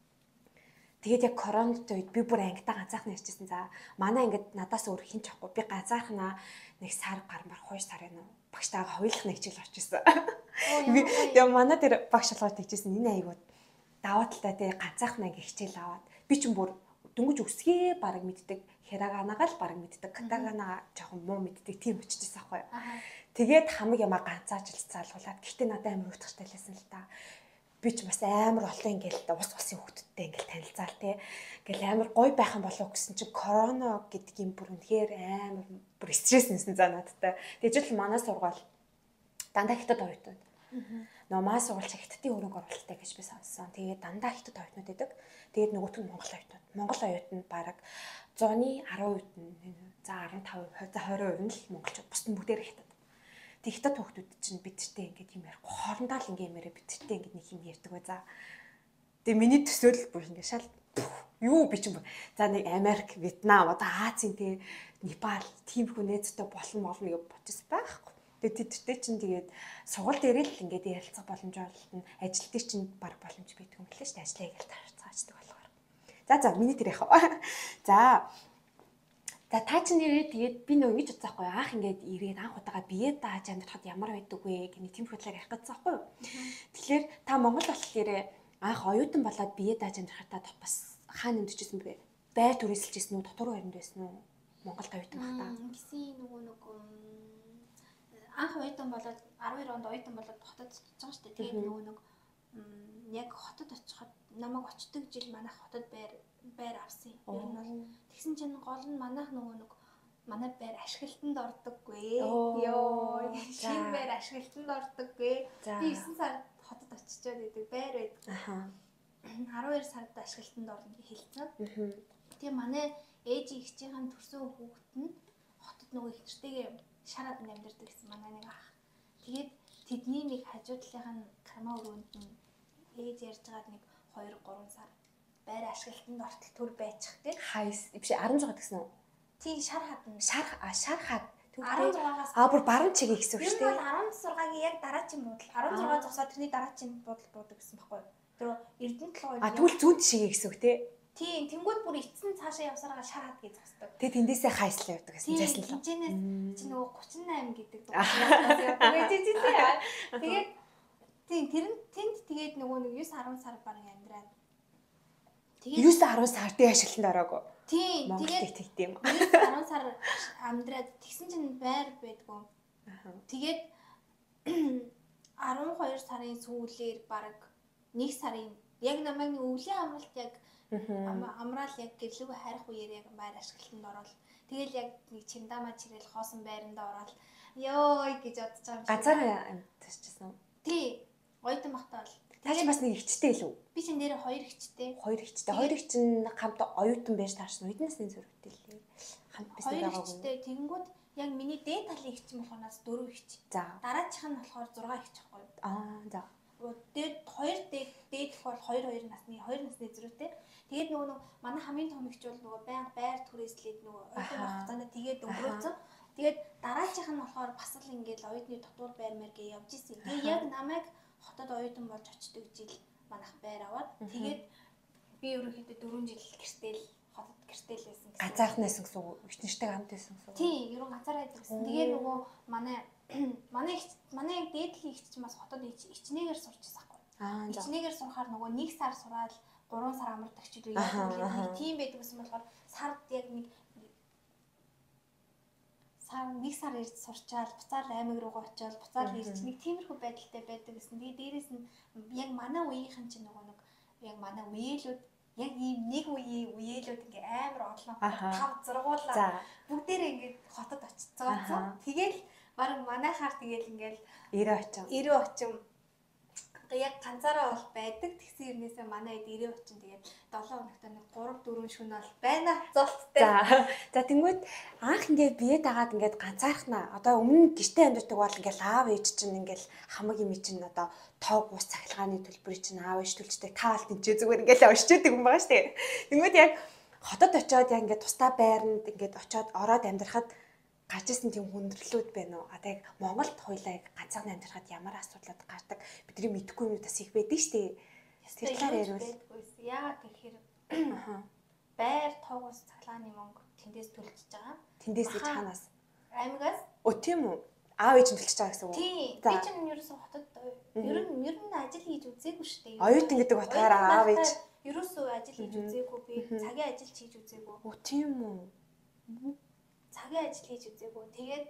тэгээд яг коронавирус үед би бүр ангидаа ганцаархан ярьчихсан. За манай ангид надаас өөр хин ч авахгүй. Би ганцаархнаа нэг сар гармаар 2 сар юм уу. Багштайгаа хоёулах нэг хичээл очижсэн. Би яа манай тэр багш шалгуулт хийжсэн энэ аягууд даваа талтай тий ганцаархнаа ингээ хичээл аваад би ч бүр дөнгөж үсгээ бараг мэддэг. Хираганагаа л бараг мэддэг. Катаганаа жоохон муу мэддэг тийм очижсэн аахгүй. Тэгээд хамаг ямаа ганцааж залгуулад гэхдээ надад амар утгатай лсэн л та. Би ч бас амар олон ингээл ус улсын хүүхдүүдтэй ингээл танилцаал тий. Ингээл амар гоё байх юм болов гэсэн чинь корона гэдэг юм бүр үнэхээр амар бүр стресс нсэн за надтай. Тэгж л манай сургууль дандаа хятад оюутнууд. Нөө маа сургууль хятадын хөрөнгө оруулалттай гэж би сонссон. Тэгээд дандаа хятад оюутнууд байдаг. Тэгээд нөгөөт нь монгол оюутнууд. Монгол оюутнууд бараг 100-ны 10% нь за 15%, за 20% нь л монголчууд. Бус нь бүгдээр хятад. Тэгтээ хүүхдүүд чинь бидтэй ингээд юм ярихгүй хоорондоо л ингээд юмэрэ бидтэй ингээд нэг юм ярьдаг бай за. Тэгээ миний төсөөлөл бүр ингээд шал юу би чинь за нэг Америк, Вьетнам, одоо Азийн тэгээ Непал тийм хүн нээзтэй болно гэж бодож байхгүй. Тэгээ тэдтэй чинь тэгээд сургууль дээр л ингээд ярилцах боломж олно. Ажил дээр чинь баг боломж байдаг юм лээ шүү дээ. Ажлаа ингээд тарцаачдаг болохоор. За миний тэр яхав. За та чинь ирээд тэгээд би нөгөө ингэж бодсон байхгүй анх ингээд ирээд анх удаага бие дааж амьдрахад ямар байдаг вэ гэх нэг тийм хөдлөөр ярих гэсэн байхгүй юу. Тэгэхээр та Монгол болохоор анх оюутан болоод бие дааж амьдрахад бас хаана өндчихсэн бэ? Байр түрээсэлжсэн үү? Дотор байранд байсан уу? Монголд оюутан байхдаа. Гэсэн нөгөө нэг анх оюутан болоод 12 онд оюутан болоод хотод очиж байгаа шүү дээ. Тэгээд нөгөө нэг яг хотод очиход намайг очдөг жил манайх хотод байр авсан юм. Ер нь бол тэгсэн чинь гол нь манайх нөгөө нэг манай байр ашиглалтанд ордоггүй. Йоо, шинэ байр ашиглалтанд ордоггүй. Би 9 сард хотод очичоод идэг байр байдаг. 12 сард ашиглалтанд орно гэж хэлсэн. Тэгээ манай ээжийн ихчийн төрсөн хүүхэд нь хотод нөгөө их нэртэйгээ шараад амьдардаг гэсэн манай нэг ах. Тэгээд тэдний нэг хажуу талынхаа карма өрөөнд нь ээж ярьж байгаад нэг 2-3 сар байр ашиглалтанд ортол төр байчих тий. Хайс биш 16 гэсэн үү? Тий шар хадна. Шар хад. 16-аас бүр баруун чигээ гэсэн үг шүү дээ. Тэр бол 16-гийн яг дараагийн буудал. 16 зогсоод тэрний дараагийн буудал буудаг гэсэн баггүй юу? Тэр Эрдэнэ толгой. Тэгвэл зүүн чигээ гэсэн үг тий. Тийм, тэнгууд бүр эцэн цаашаа явсараа шар хад гэж зогсдог. Тэгээ тэндээсээ хайслаа явдаг гэсэн зайсан л. Хинжээнээс чи нөгөө 38 гэдэг дугаар. Тэгээд тийм тэнд тэгээд нөгөө нэг 9-10 сар бараг амьдраад. Тэгээд 9-10 сар тий ашиглалтанд ороогүй. Тийм, тэгээд тэгдэм. 10 сар амьдраад тэгсэн чинь байр байдгүй. Тэгээд 12 сарын сүүлээр бараг 1 сарын яг намайг нэг өвлийн амралт яг амраал яг гэрлүүгээ хайрах үеэр яг байр ашиглалтанд ороод тэгэл яг нэг чимдамаа чирэл хоосон байранд ороод ёо гэж бодож байгаа юм. Газар амьдчихсан уу? Тий. Оюутан багтаа бол. Тэгээд бас нэг ихчтэй илүү. Би чинь нэрээ 2 ихчтэй. 2 ихчтэй. 2 их чинь хамт оюутан байж таарсан. Эднээс энэ зөрүүтэй лээ. Хамт биш байгаагүй. 2 ихчтэй. Тэгэнгүүт яг миний дээд талын ихч юм болохоос 4 ихч. За. Дараачих нь болохоор 6 ихч байхгүй юу? За. Дээд 2 дээд бол 2 насны зөрүүтэй. Тэгээд нөгөө манай хамгийн том ихч бол нөгөө байр түрээслээд нөгөө оюутан байх хугацаанд тэгээд өнгөрөөцөн. Тэгээд дараачих нь болохоор бас л ингээл оюутны дотор байр мэр гэж явж исэн. Тэгээд яг намайг хотод оюутан болж очдөг жил манайх байр аваад тэгээд би ерөнхийдөө 4 жил гэртэл хотод гэртэл байсан гэсэн. Ганцаархнаас гэсэн үг. Их нэртэй хамт байсан гэсэн үг. Тийм, ерөн ганцаараа байсан. Тэгээ нөгөө манай яг дээдлийн ихч чинь бас хотод ичнээгээр сурч байсан байхгүй. Ичнээгээр сурахаар нөгөө 1 сар сураад 3 сар амардаг ч үгүй яа. Нэг тийм байдаг гэсэн болохоор сард яг нэг 1 сар ирж сурчаал буцаар аймаг руугаа очиод буцаар ирж нэг тиймэрхүү байдалтай байдаг гэсэн. Тэгээ дээрэс нь яг манай үеийнхэн чинь нөгөө нэг яг манай үеэлүүд яг ийм нэг үеэлүүд ингээ амар олон 5 6уулаа бүгдээрээ ингээ хотод очицсан. Тэгэл бараг манайхаар тэгэл ингээл 90 очим яг ганцаараа бол байдаг. Тэгсэн юмнээсээ манай хэд 90 очин тэгээд 7 хоногт нэг 3 4 шөнө бол байна золттой. За тэнгууд анх ингээд бие дагаад ингээд ганцаархнаа. Одоо өмнө гэртээ амьдардаг бол ингээд аав ээж чинь ингээд хамаг юм чинь одоо тоог ус цахилгааны төлбөрийг чинь аав ээж төлжтэй таалт энэ зүгээр ингээд орчдөг юм байгаа шүү дээ. Тэнгууд яг хотод очиод яг ингээд тусдаа байранд ингээд очиод ороод амьдрахад гарч исэн тийм хүндрэлүүд байна уу? Одоо яг Монголд хоёлаа яг ганцаараа амьдрахад ямар асуудлууд гардаг бидний мэдэхгүй юмудаас их байдаг шүү дээ. Тэр талаар ярил. Яагаад гэхээр байр тоогоос цахилгааны мөнгө тэндээс төлчихөж байгаа. Тэндээс ич ханаас? Аймагаас. Өө тийм үү? Аав ээж нь төлчихөж байгаа гэсэн үг. Тийм. Би ч ерөөсөө хотод ер нь ажил хийж үзээгүй шүү дээ. Оюутан гэдэг утгаараа аав ээж ерөөсөө ажил хийж үзээгүй. Би цагийн ажил хийж үзээгүй. Өө тийм үү? Цагийн ажил хийж үзээгүй. Тэгээд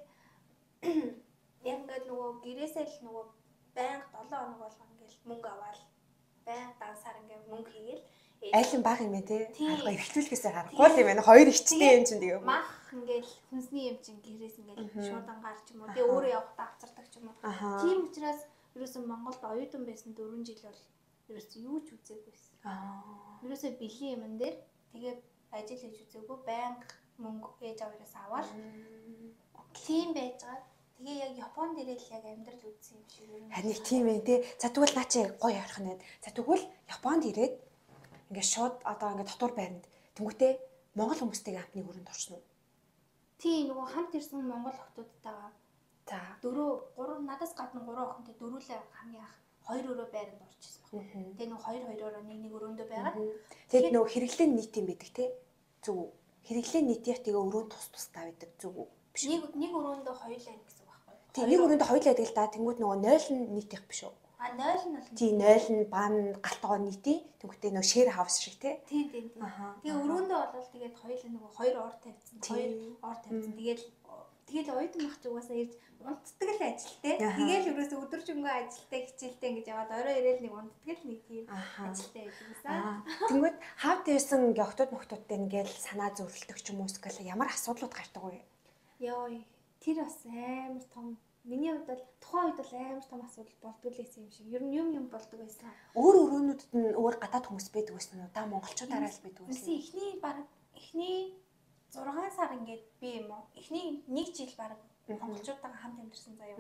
яг ингээд нөгөө гэрээсээ л нөгөө байнга 7 хоног болгоо ингээл мөнгө аваад байнга дансаар ингээл мөнгө хийгээл айлын баг юм ээ те. Харахгүй эрхлүүлэхээс харахгүй юм байна. Хоёр ихчтэй юм чинь тэгээ. Мах ингээл хүнсний юм чинь гэрээс ингээл шуудан гарч юм уу. Тэгээ өөрөө явахдаа авцардаг ч юм уу. Тийм учраас ерөөсөө Монголд оюутан байсан 4 жил бол ерөөсөө юу ч үзээгүй байсан. Ерөөсөө бэлгийн юм дээр тэгээд ажил хийж үзээгүй байнга мөнгө ээж аваараас аваад тийм байжгаад тэгээ яг Японд ирэл яг амьдрал үзсэн юм шиг юм. Харин тийм ээ те. За тэгвэл наа чи гоё ярих нь. За тэгвэл Японд ирээд ингээд шууд одоо ингээд дотор байранд тэнгуүтэй Монгол хүмүүстэйгээ хамтны өрөөнд орсон уу? Тийм нөгөө хамт ирсэн Монгол охтуудтайгаа. За 3 надаас гадна 3 охинтой дөрүүлээ хамгийн анх 2 өрөө байранд орчихсон байна. Тэгээ нөгөө 2-2-ороо нэг өрөөндөө байгаад тэгээд нөгөө хэрэглэн нийт юм байдаг те. Зүг үү? Хэрэглэн нийтийн тэгээ өрөөнд тусдаа байдаг зүг үү? Биш. Нэг өрөөндөө хоёулаа гэсэн үг байхгүй юу? Тийм нэг өрөөндөө хоёулаа байдаг л да. Тэнгүүд нөгөө 0 нь нийтийнх биш үү? 0 нь бол тийм 0 нь бан галтгоо нийтийн тэнгүүтээ нөгөө шэр хаус шиг те. Тийм. Тэгээ өрөөндөө бол тэгээд хоёулаа нөгөө 2 ор тавьсан. 2 ор тавьсан. Тэгэл оюутан мах ч угаасаа ирж унтдаг л ажилтэй. Тэгэл ерөөсөө өдөржингөө ажилтай хичээлтэй ингэж яваад орой ирээл нэг унтдаг л нэг тийм ажилтай байдаг гэсэн. Тэнгүүд хавд ирсэн ингээ октод мохтодтой ингээл санаа зөрөлдөг ч юм уу эсвэл ямар асуудлууд гардаг вэ? Йоо, тэр бас амар том. Миний хувьд бол тухайн үед бол амар том асуудал болдгоо л гэсэн юм шиг. Ер нь юм болдог байсан. Өөр өрөөнүүдэд нь өөр гадаад хүмүүс байдаг байсан уу? Та монголчуудаараа л байдаг байсан. Эхний 6 сар ингээд би юм уу? Эхний 1 жил баг монголчуудаагаа хамт амьдэрсэн заяа.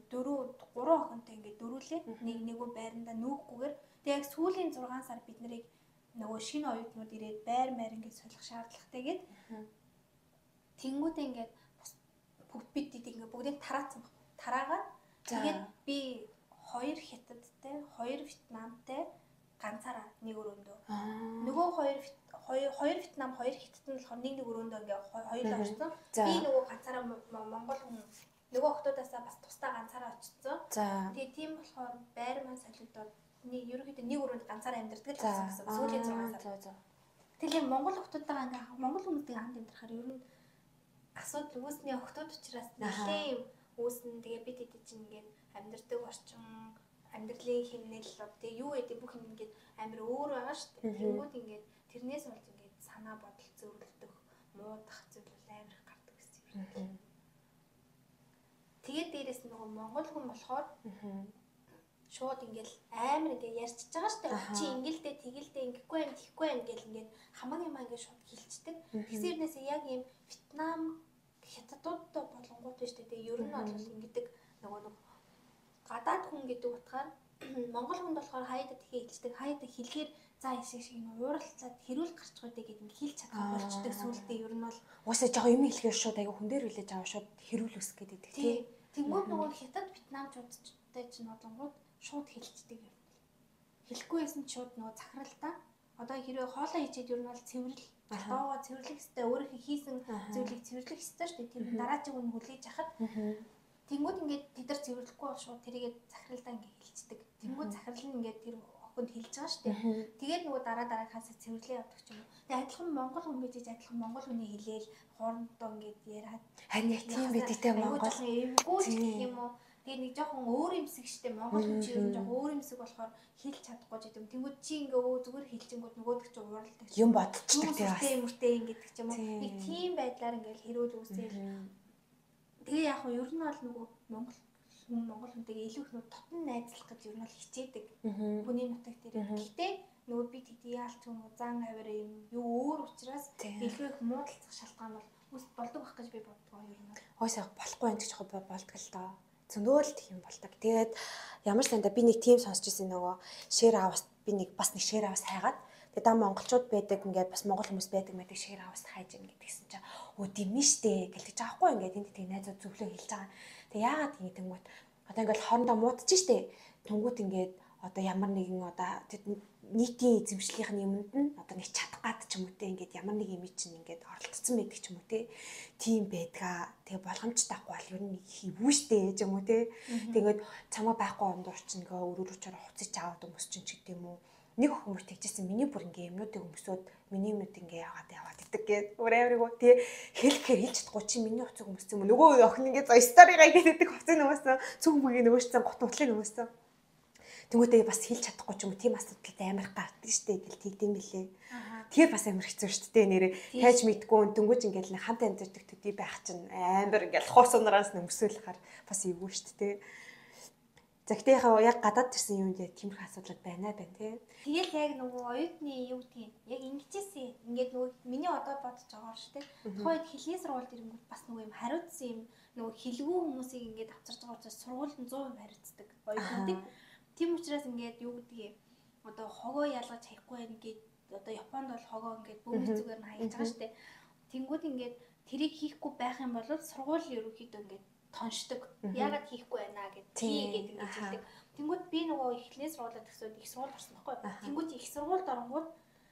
3 охинтой ингээд дөрүүлээ. Нэгөө байрандаа нүүхгүйгээр тэг яг сүүлийн 6 сар бид нарыг нөгөө шинэ оюутнууд ирээд байр ингээд солих шаардлагатайгээд тэнгуүтэй ингээд бүгд бид ингээд бүгдийг тараацсан баг. Тараагаад тэгээд би 2 хятадтай, 2 вьетнамтай ганцаараа нэг өрөөндөө. Нөгөө 2 вьетнам, 2 хятад нь болохоор нэг өрөөндөө ингээ хоёулаа очсон. Би нөгөө ганцаараа Монгол хүн нөгөө охтуудаасаа бас тусдаа ганцаараа очсон. Тэгээ тийм болохоор байр маань солигдоод ерөнхийдөө нэг өрөөнд ганцаараа амьдардаг л гэсэн сүүлийн 6 сар. Тэгээ Монгол охтуудтайгаа ингээ Монгол хүмүүстэй хамт амьдрахаар ер нь асуудал үүсний охтууд учраас нэлээд үүснэ. Тэгээ бид хэд чинь ингээ амьдардаг орчин амьдралын хэмнэллүүд тэгээ юу гэдэг бүх юм ингээд амар өөр байгаа шүү дээ. Тэнгүүд ингээд тэрнээс болж ингээд санаа бодол зөрлөдөх, муудах зүйл амар их гардаг гэсэн юм. Тэгээд дээрэс нөгөө монгол хүн болохоор шууд ингээд амар ингээд ярьчихж байгаа шүү дээ. Чи ингэлдээ тэгэлдээ ингэхгүй юм, тийхгүй юм гэл ингээд хамаг юм ингээд шууд хилчдэг. Тэгсэрнээс яг юм Вьетнам, Хятадуудтай болонгууд биш үү? Тэгээ ер нь бол ингэдэг нөгөө гадаад хүн гэдэг утгаар монгол хүнд болохоор хаяада тхий хэлждэг. Хаяада хэлэхээр за ишиг шиг ууралцаад хэрүүл гарч гойдэ гэдэг ингэ хэлж чадах болчдөг сүултээ ер нь бол уусаа жоо юм хэлэхээр шууд аяга хүн дээр хүлээж аваа шууд хэрүүл үсэх гэдэг тий. Тэнгүүд нөгөө хятад вьетнамчуудтай чинь болонгууд шууд хэлждэг юм. Хэлэхгүй байсан ч шууд нөгөө захиралдаа одоо хэрвээ хоолоо хийчихэд ер нь бол цэвэрл доогоо цэвэрлэх хэрэгтэй өөрөө хийсэн зүйлийг цэвэрлэх хэрэгтэй шүү дээ. Тэр дараачиг нь хүлээж авахад тэнгууд ингээд тэд нар цэвэрлэхгүй бол шууд тэрийгээ захиралдаа ингээд хилчдэг. Тэнгууд захирал нь ингээд тэр охинд хэлж байгаа шүү дээ. Тэгээд нөгөө дараагаас цэвэрлээ явдаг ч юм уу. Тэгээд адилхан Монгол хүн байж адилхан Монгол хүний хэлээл хоорондоо ингээд яриад харин яг тийм бидтэй Монгол эвгүй гэх юм уу. Тэгээд нэг жоохон өөр юмсэг шүү дээ. Монгол хүн чинь ер нь жоохон өөр юмсэг болохоор хэлж чадахгүй ч гэдэм. Тэнгууд чи ингээ зүгээр хэлчихэнгүүт нөгөөдөг чи ууралдаг. Юм бодчихдаг тийм бас. Юмртэй ингэдэг ч юм уу. Нэг тийм байдлаар ингээл хэрүүл үүсэл. Тэгээ яг нь ер нь бол нөгөө Монгол хүнтэйгээ илүү их нөгөө дотн найзлах гэж ер нь бол хичээдэг. Хүний нутаг дээр. Гэхдээ нөгөө бид хэдий яалч юм зан авир юм юу өөр учраас илүү их муудалцах шалтгаан бол үст болдог байх гэж би боддог ер нь. Хойсоо болохгүй юм гэж болдог л доо. Зөндөөлт их юм болдог. Тэгээд ямар санда би нэг тим сонсч ирсэн нөгөө шэр аваас би нэг бас нэг шэр аваас хайгаад тэгээд даа монголчууд байдаг ингээд бас монгол хүмүүс байдаг мэдээ шэр аваас хайж ингээд гэсэн чинь өө димэн штэ гэлж аахгүй ингээд энд тийг найзууд зөвлөө хэлж байгаа. Тэгээд яагаад ингэ тэнгуут одоо ингээд хоорондоо муудаж штэ. Тэнгуут ингээд одоо ямар нэгэн одоо нийтийн эзэмшлийнх нь юмд нь одоо нэг чадхаад ч юм уу те ингээд ямар нэг юм чинь ингээд оролцсон байдаг ч юм уу те тийм байдгаа тэгээ болгоомжтой ахгүй бол ер нь хийвүү штэ ч юм уу те тэгээд цамаа байхгүй ондорч ингээ өрөөрөчөөр хуцаж аваад хүмүүс чинь ч гэдэм үү нэг хүмүүс тэгжсэн миний бүр ингээ юмнуудыг өмсөд миний юмнууд ингээ яваад идэг гээд өөрөөрөө тэгээ хэлэхээр хэлж чадахгүй чи миний хуцаг өмссөн юм нөгөө охин ингээ зоо сторигаа гэдэг хуцаг өмссөн цүг мөгийн нөгөөчсөн гот утлыг өмссөн Тэнгүүтээ бас хэлж чадахгүй ч юм уу тийм асуудалтай амар гардаг штэ гэл тэгдэм билээ. Тэгэхээр бас амар хэцүү штэ нэрээ тайж мэдгүй дөнгөж ингээл хамт амьддаг төдий байх чинь амар ингээл хоос унараас нөмсөөлөхөр бас эвгүй штэ. За гэтээ яг гадаад ирсэн юм дээр тиймэрхүү асуудал байна тий. Тэгэл яг нөгөө оюутны юу гэдгийг яг ингэжсэн ингээд нөгөө миний одоо бодож байгаа штэ. Тухайд хэлний сургуульд ирэнгүүт бас нөгөө юм хариуцсан юм нөгөө хэлгүй хүмүүсийг ингээд авчирж байгаа учраас сургуульд нь 100% хариуцдаг оюутнуудыг. Тийм учраас ингээд юу гэдгийг одоо хогоо ялгаж хаяхгүй байх гээд одоо Японд бол хогоо ингээд бөөмөр зүгээр нь хаяж байгаа штэ. Тэнгүүд ингээд тэрийг хийхгүй байх юм бол сургууль ерөөхдөө ингээд тоншдог. Яагаад хийхгүй байна гэд тийгээд ингэж хэлдэг. Тэнгүүд би нөгөө эхлээ сургуулаад төгсөөд их сургууль орсон байхгүй. Тэнгүүд их сургуульд оронгууд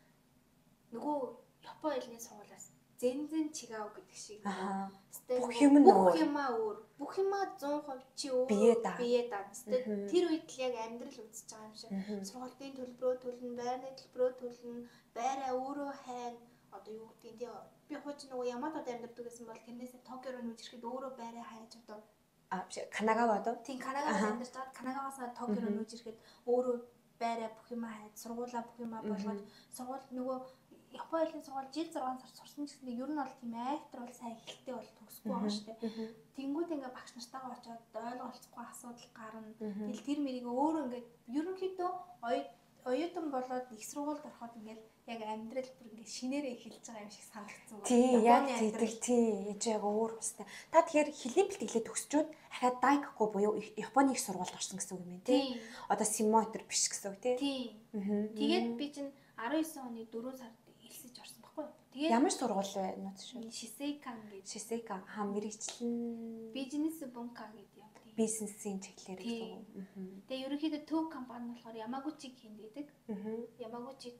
нөгөө Япон хэлний сургуулиас зэнзэн чигав гэдэг шиг бүх юм өөр бүх юмаа 100% чи өөр бие даа. Тэр үед л яг амьдрал үзэж байгаа юм шиг. Сургуулийн төлбөрөө төлнө, байрны төлбөрөө төлнө, байраа өөрөө хайна. Одоо юу гэдгийг би хууч нөгөө Яматод амьдардаг гэсэн бол тэрнээсээ Токио руу нүүж ирэхэд өөрөө байраа хайж одоо Канагава доо. Тийм Канагавад амьдарч байгаа. Канагаваас Токио руу нүүж ирэхэд өөрөө байраа бүх юмаа хайж, сургуулаа бүх юмаа болгож, сургууль нөгөө Япон хэлний сургууль жил 6 сар сурсан ч гэсэн ер нь бол тийм айхтар бол сайн ихтэй бол төгсөхгүй байгаа шүү дээ. Тэнгүүд ингээ багш нартайгаа очиод ойлголцохгүй асуудал гарна. Тэгэл тэр мэрийг өөрөө ингээ ерөнхийдөө оюутан болоод их сургуульд ороход ингээ яг амьдрал бүр ингээ шинээрээ эхэлж байгаа юм шиг санагдсан. Тийм яг тийдэг тийм ээж яг өөр устай. Та тэгэхээр хэлний бэлтгэлээ төгсчүүд дахиад дайкгүй буюу Японы их сургуульд орсон гэсэн үг юм байна тий. Одоо симулятор биш гэсэн үг тий. Тэгээд би чинь 19 оны 4 сард элсэж орсон байхгүй юу? Тэгээд ямар сургууль вэ нууц шүү? Шисейкан гэж. Шисейкан мэрэгчлэн бизнес бунка гэдэг юм тий. Бизнесийн чиглэлээр гэсэн үг. Тэгээ ерөнхийдөө төв компани болохоор Ямагучи Кенд гэдэг. Ямагучи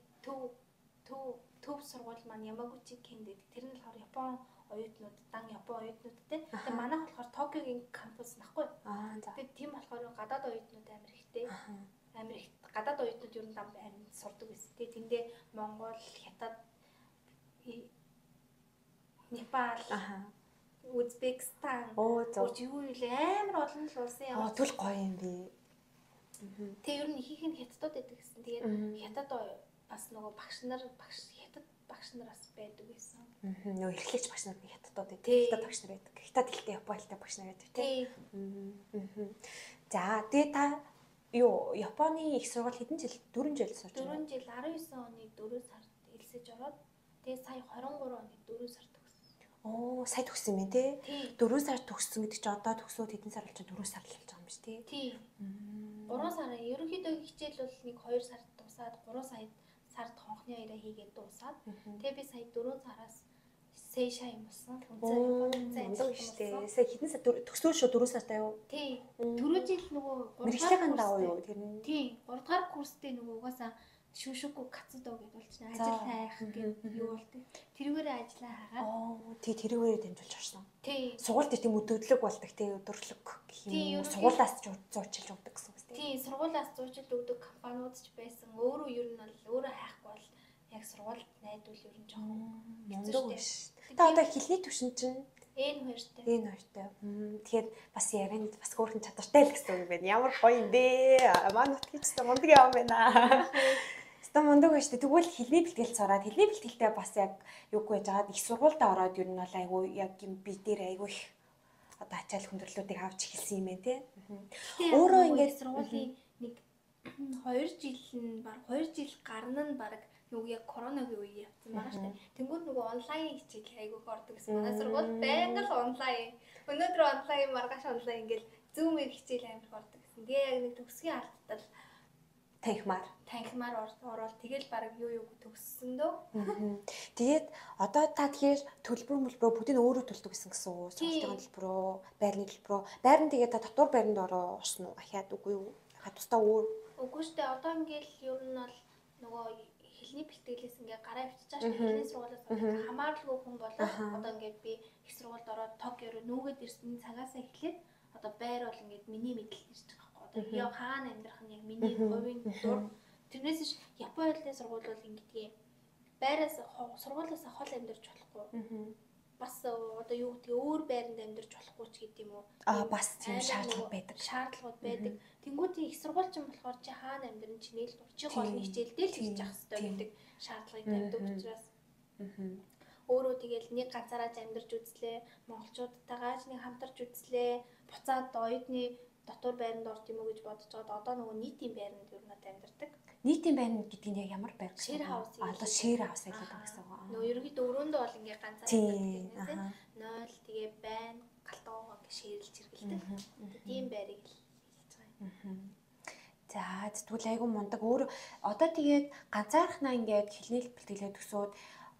төв сургууль маань Ямагучи Кенд гэдэг. Тэр нь болохоор Япон оюутнууд, дан Япон оюутнуудтэй. Тэгээ манайх болохоор Токиогийн кампус нахгүй. Тэгээ тийм болохоор гадаад оюутнууд амар ихтэй. Амар их гадаад оюутнууд ер нь дан байранд сурдаг байсан. Тэгээ тэндээ Монгол, Хятад, Непал, Узбекистан, юу амар олон л улсын яа. Түл гоё юм би. Тэгээ ер нь ихийнх нь хятадууд байдаг гэсэн. Тэгээд хятад бас нөгөө хятад багш нар бас байдаг гэсэн. Нөгөө эрхлэгч багш нар хятадууд байдаг. Хятад багш нар байдаг. Хятад хэлтэй Япон хэлтэй багш нар байдаг тий. За тэгээ та юу Японы их сургууль хэдэн жил 4 жил сурч байна? 4 жил 19 оны 4 сард элсэж ороод тэгээ сая 23 оны 4 сард Оо, сая төгссөн юм тий. 4 сар төгссөн гэдэг чинь одоо төгсөөд хэдэн сар болж байна? 4 сар л болж байгаа юм биш тий. Тий. 3 сар ерөнхийдөө хичээл бол нэг 2 сард дуусаад 3 сард хонхны хоёроо хийгээд дуусаад тэгээ би сая 4 сараас Сейша юм болсон. Үнцэн штэ. Сая хэдэн сар төгсөө шүү 4 сартай юу? Тий. Түрүү жил нөгөө 3 дахь даа юу тэр нь? Тий. 3 дахь курстэй нөгөө угаасаа шүшүггүй кацудо гэдэг болчихно. Ажил хайх гэдэг юу болдог. Тэрүүгээр ажиллаа хагаад. Тий тэрүүгээр дамжуулж орсон. Тий. Сургууль дээр тийм өдөртлөг болдог тий өдөртлөг гэх юм. Сургуулиас ч зуучилж өгдөг гэсэн үг тий. Тий сургуулиас зуучилж өгдөг компаниуд ч байсан. Өөрөө ер нь бол өөрөө хайхгүй бол яг сургуульд найдвал ер нь жоохон мундаг биш. Та одоо хэлний түвшин чинь N2-тэй. N2-тэй. Тэгэхээр бас ярианд бас хөөрхөн чадвартай л гэсэн үг байна. Ямар гоё юм бэ? Манай нут хийчтэй мундаг юм байна. Ста мундаг байж тээ. Тэгвэл хэлний бэлтгэлд сураад хэлний бэлтгэлтэй бас яг юугүй жаад их сургуультай ороод ер нь бол айгүй яг юм би дээр айгүй их одоо ачаал хүндрэлүүдийг авч эхэлсэн юм байна тий. Өөрөө ингээд сургуулийн нэг 2 жил нь баг 2 жил гарна нь баг нөгөө яг коронагийн үе явсан байгаа шүү дээ. Тэнгүүд нөгөө онлайн хичээл айгүйг ордог гэсэн. Манай сургууль байнга л онлайн. Өнөөдөр онлайн, маргааш онлайн ингээл Zoom-ээр хичээл амирх ордог гэсэн. Тэгээ яг нэг төгсгийн алдтал танхимаар ороод тэгэл баг юу төгссөн дөө. Тэгээд одоо та тэгэхээр төлбөр бүгдийг өөрөө төлдөг гэсэн үү? Сургуулийн төлбөрөө, байрны төлбөрөө. Байрны тэгээд та дотор байранд орсон уу? Ахаад үгүй юу? Хаа тусдаа өөр. Үгүй шүү дээ. Одоо ингээл ер нь бол нөгөө хэлний бэлтгэлээс ингээ гараа авчиж байгаа шүү дээ. Хэлний сургуулиас хамааралгүй хүн болоод одоо ингээд би их сургуульд ороод Токиор нүүгээд ирсэн цагаасаа эхлээд одоо байр бол ингээд миний мэдлэл ирж байгаа байхгүй. Одоо яа хаана амьдрах нь яг миний хувийн дур. Тэрнээс ш Японы хэлний сургууль бол ингэдэг. Байраас сургуулиас хол амьдарч болохгүй. Бас одоо юу гэдэг өөр байранд амьдарч болохгүй ч гэдэм юм уу. Бас тийм шаардлагууд байдаг. Тэнгүүдийн их сургууль ч юм болохоор чи хаана амьдрын чи нээл дур чи голны хичээлдээ л хийж явах хэрэгтэй гэдэг шаардлагыг тавьдаг учраас. Өөрөө тэгэл нэг ганцаараа амьдарч үзлээ. Монголчуудтайгаа ч нэг хамтарч үзлээ. Буцаад оюутны дотор байранд орт юм уу гэж бодож байгаа. Одоо нөгөө нийтийн байранд юу надад амьдардаг. Нийтийн байранд гэдэг нь яг ямар байр гэсэн үг? Шэр хаус гэдэг гэсэн үг. Нөгөө ерөнхийдөө өрөөндөө бол ингээ ганцаараа амьдардаг юм. 0 тэгээ байн галтгоогоо ингээ шэрлж хэргэлдэг. Тийм байрыг л хэлж байгаа юм. За тэгвэл айгүй мундаг. Өөр одоо тэгээд ганцаархнаа ингээд хэлний бэлтгэлээ төгсөөд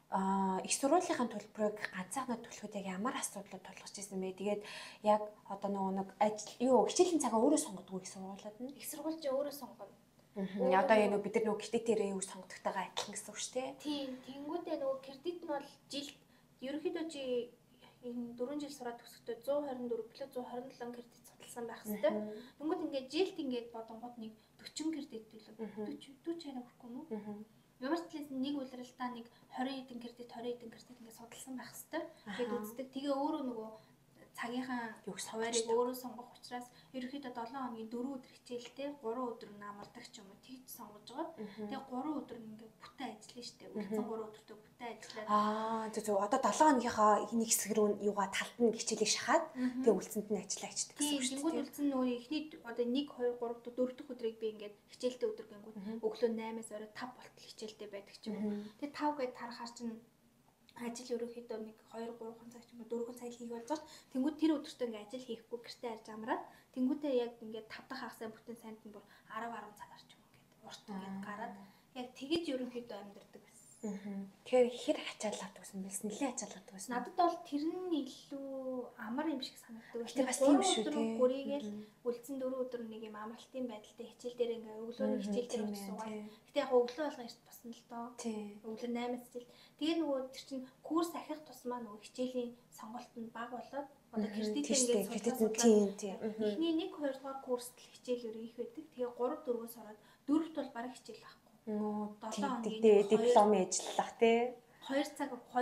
их сургуулийнхаа төлбөрийг ганцаархнаа төлөхөд яг ямар асуудлууд тулгарч ирсэн бэ? Тэгээд яг одоо нэг хичээлийн цагаа өөрөө сонгодог их сургуулиуд нь. Их сургууль ч өөрөө сонгоно. Одоо яг бид нар нөгөө кредитээрээ юу сонгодогтойгоо адилхан гэсэн үг шүү дээ. Тийм. Тэнгүүдээ нөгөө кредит нь бол жилд ерөнхийдөө чи энэ 4 жил сураад төгсөхдөө 124 плюс 127 кредит судалсан байх хэрэгтэй. Тэнгүүд ингээд жилд ингээд бодонгууд нэг 40 кредит төлөв. 40 хараа хүрхгүй юм уу? Ямар ч талаас нэг улиралтаа нэг 20 хэдэн кредит ингээд судалсан байх хэрэгтэй. Тэгээд үздэг. Тэгээ өөрөө нөгөө цагийнхаа хуваарийг өөрөө сонгох учраас ерөнхийдөө 7 хоногийн 4 өдөр хичээлтэй 3 өдөр намардаг ч юм уу тэгж сонгож байгаа. Тэгээ 3 өдөр ингээд бүтэн ажиллана штэ. Үлдсэн 3 өдөртөө бүтэн ажиллаад. Зөв. Одоо 7 хоногийнхаа нэг хэсэг рүү юугаа талд нь хичээлийг шахаад тэгээ үлдсэнд нь ажиллаа хийдэг гэсэн үг шүү дээ. Тэнгүүд үлдсэн нөгөө ихний одоо 1 2 3 4 дахь өдрийг би ингээд хичээлтэй өдөр гэнгүүт өглөө 8-аас орой 5 болтол хичээлтэй байдаг ч юм уу. Тэгээ 5 гээд тарахаар чинь ажил ерөөхдөө нэг 2 3 цаг ч юм уу 4 цаг хийх болж байгаа. Тэнгүүд тэр өдөртөө ингээ ажил хийхгүй гэртээ арж амраад тэнгүүдээ яг ингээ 5 дахь хагасаа бүтэн санд нь бүр 10 цагаар ч юм уу гэдэг урт ингээ гараад яг тэгэж ерөөхдөө амьдэрдэг байсан. Тэгэхээр хэр ачаалаад байсан бэлс нэлээд ачаалаад байсан. Надад бол тэр нь илүү амар юм шиг санагддаг. Гэтэ бас тийм шүү дээ. Гүрийгээл үлдсэн 4 өдөр нэг юм амралтын байдалтай хичээл дээр ингээ өглөөний хичээл дээр суугаад. Гэтэ яг өглөө болгоо эрт босно л доо. Өглөө 8-аас хичээл. Тэгээ нөгөө тэр чинь курс ахих тусмаа нөгөө хичээлийн сонголт нь бага болоод одоо кредит ингээд тийм. Эхний 1 2 дугаар курст хичээл өөр их байдаг. Тэгээ 3 4-өөс ороод 4-т бол бараг хичээл байхгүй. 7 хоногийн дипломын ажиллах тий 2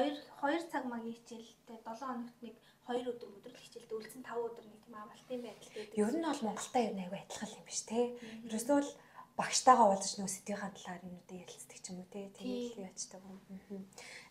цаг магийн хичээлтэй 7 хоногт нэг 2 өдөр өдрөл хичээлтэй үлдсэн 5 өдөр нэг тийм амралтын байдалтай байдаг. Ер нь бол Монголтай юу нэг адилхан юм биш тий. Ерөөсөө л багштайгаа уулзаж нөгөө сэтгэхийн талаар юмудаа ярилцдаг ч юм уу тий. Тэгээд яачдаг юм.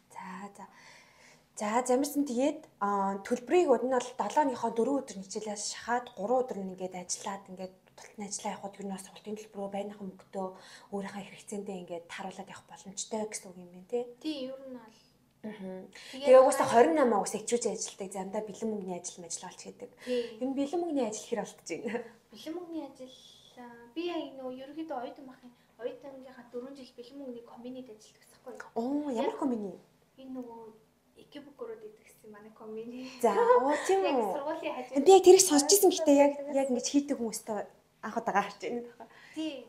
За замирсан тэгээд төлбөрийг өдөр нь бол 7 хоногийнхоо 4 өдөр хичээлээс шахаад 3 өдөр нь ингээд ажиллаад ингээд тултны ажиллаа явахад ер нь бас сургалтын төлбөрөө байнахын мөнгөдөө өөрийнхөө хэрэгцээндээ ингээд таруулаад явах боломжтой гэсэн үг юм байна тий ер нь бол тэгээ угаасаа 28 угаасаа хичээж ажилтдаг замдаа бэлэн мөнгөний ажил болж хийдэг. Энэ бэлэн мөнгөний ажил хэр болтож байна? Бэлэн мөнгөний ажил би яг нөгөө ерөнхийдөө оюутангийнхаа 4 жил бэлэн мөнгөний комбинид ажилладаг гэсэхгүй. Ямар комбини? Энэ нөгөө Икебукурод идэгсэн манай комбини. За тийм үү. Яг сургуулийн хажууд. Би яг тэрийг сонсч ирсэн гэхдээ яг ингэж хийдэг хүмүүстэй анх удаа гарч байна. Тий. Нэг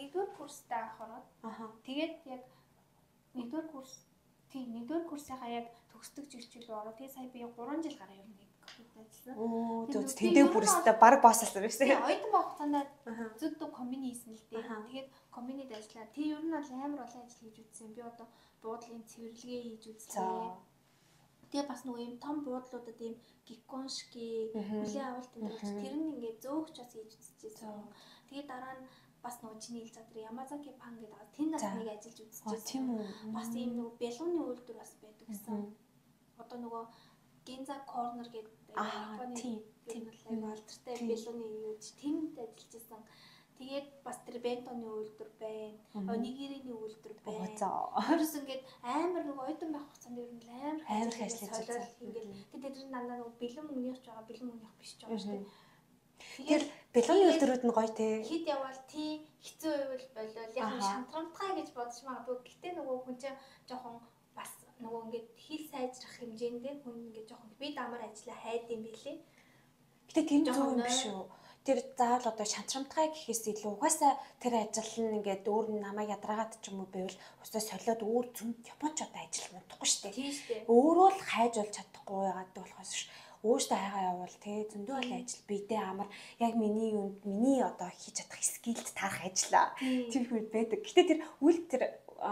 нэгдүгээр курстай анх ороод. Тэгээд яг нэгдүгээр курсынхаа яг төгсдөг жилчил ороод тэгээд сая би 3 жил гараа ер нь кофед ажилласан. Зөв тэндээ бүрстэй баг боосолсон байсан. Тийм оюутан байх хугацаанд зүд комбини хийсэн л дээ. Тэгээд комбинид ажиллаа. Тэг ер нь бол амар олон ажил хийж үзсэн. Би одоо буудлын цэвэрлэгээ хийж үзлээ. Тэгээ бас нөгөө юм том буудлуудад ийм гикконшки хүлээ авалт энэ тэр нь ингээд зөөгч бас хийж үзчихсэн. Тэгээ дараа нь бас нөгөө чиний хэл задраа Ямазаки пан гэдэг тэнд бас нэг ажиллаж үзчихсэн. Бас ийм нөгөө бэлууны үйлдвэр бас байдаг гэсэн. Одоо нөгөө Гинза корнер гэдэг Японы тийм бол алдартай бэлууны юу гэж тэнд ажиллаж байсан. Тэгээд бас тэр бентоны үйлдвэр байна. Онигирийн үйлдвэр байна. Тэрс ингээд амар нөгөө оюутан байх хугацаанд ер нь амар ажиллаж ингээд тэгээд тэр дандаа нөгөө бэлэн мөнгөнийх ч байгаа бэлэн мөнгөнийх биш ч байгаа шүү дээ. Тэр бэлууны үйлдвэрүүд нь гоё те. Хит явал тий хэцүү байвал болол яг нь шантрамтгай гэж бодож магадгүй. Гэтэ нөгөө хүн чинь жоохон бас нөгөө ингээд хил сайжрах хэмжээндээ хүн ингээд жоохон би дамар ажилла хайд юм билээ. Гэтэ тийм зөв юм биш үү? Тэр заавал одоо шантрамтгай гэхээс илүү угаасаа тэр ажил нь ингээд өөр намайг ядраагаад ч юм уу байвал өстой солиод өөр зүүн Японч одоо ажил муудахгүй шүү дээ. Тийм шүү дээ. Өөрөө л хайж болж чадахгүй байгаад болохоос ш. Өөртөө хайгаа явуул те зөндөө бол ажил бидээ амар яг миний одоо хийж чадах скилд тарах ажиллаа. Тэр хүүд байдаг. Гэтэ тэр үйл тэр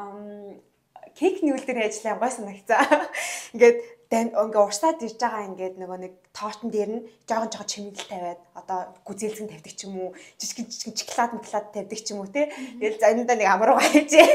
кекний үйлдвэрийн ажиллаа гой санагцаа. Ингээд урсаад ирж байгаа ингээд нөгөө нэг тоотон дээр нь жоохон чимэглэл тавиад одоо гүзээлзэн тавьдаг ч юм уу жижиг шоколад тавьдаг ч юм уу те. Тэгэл заримдаа нэг амруу хайжээ.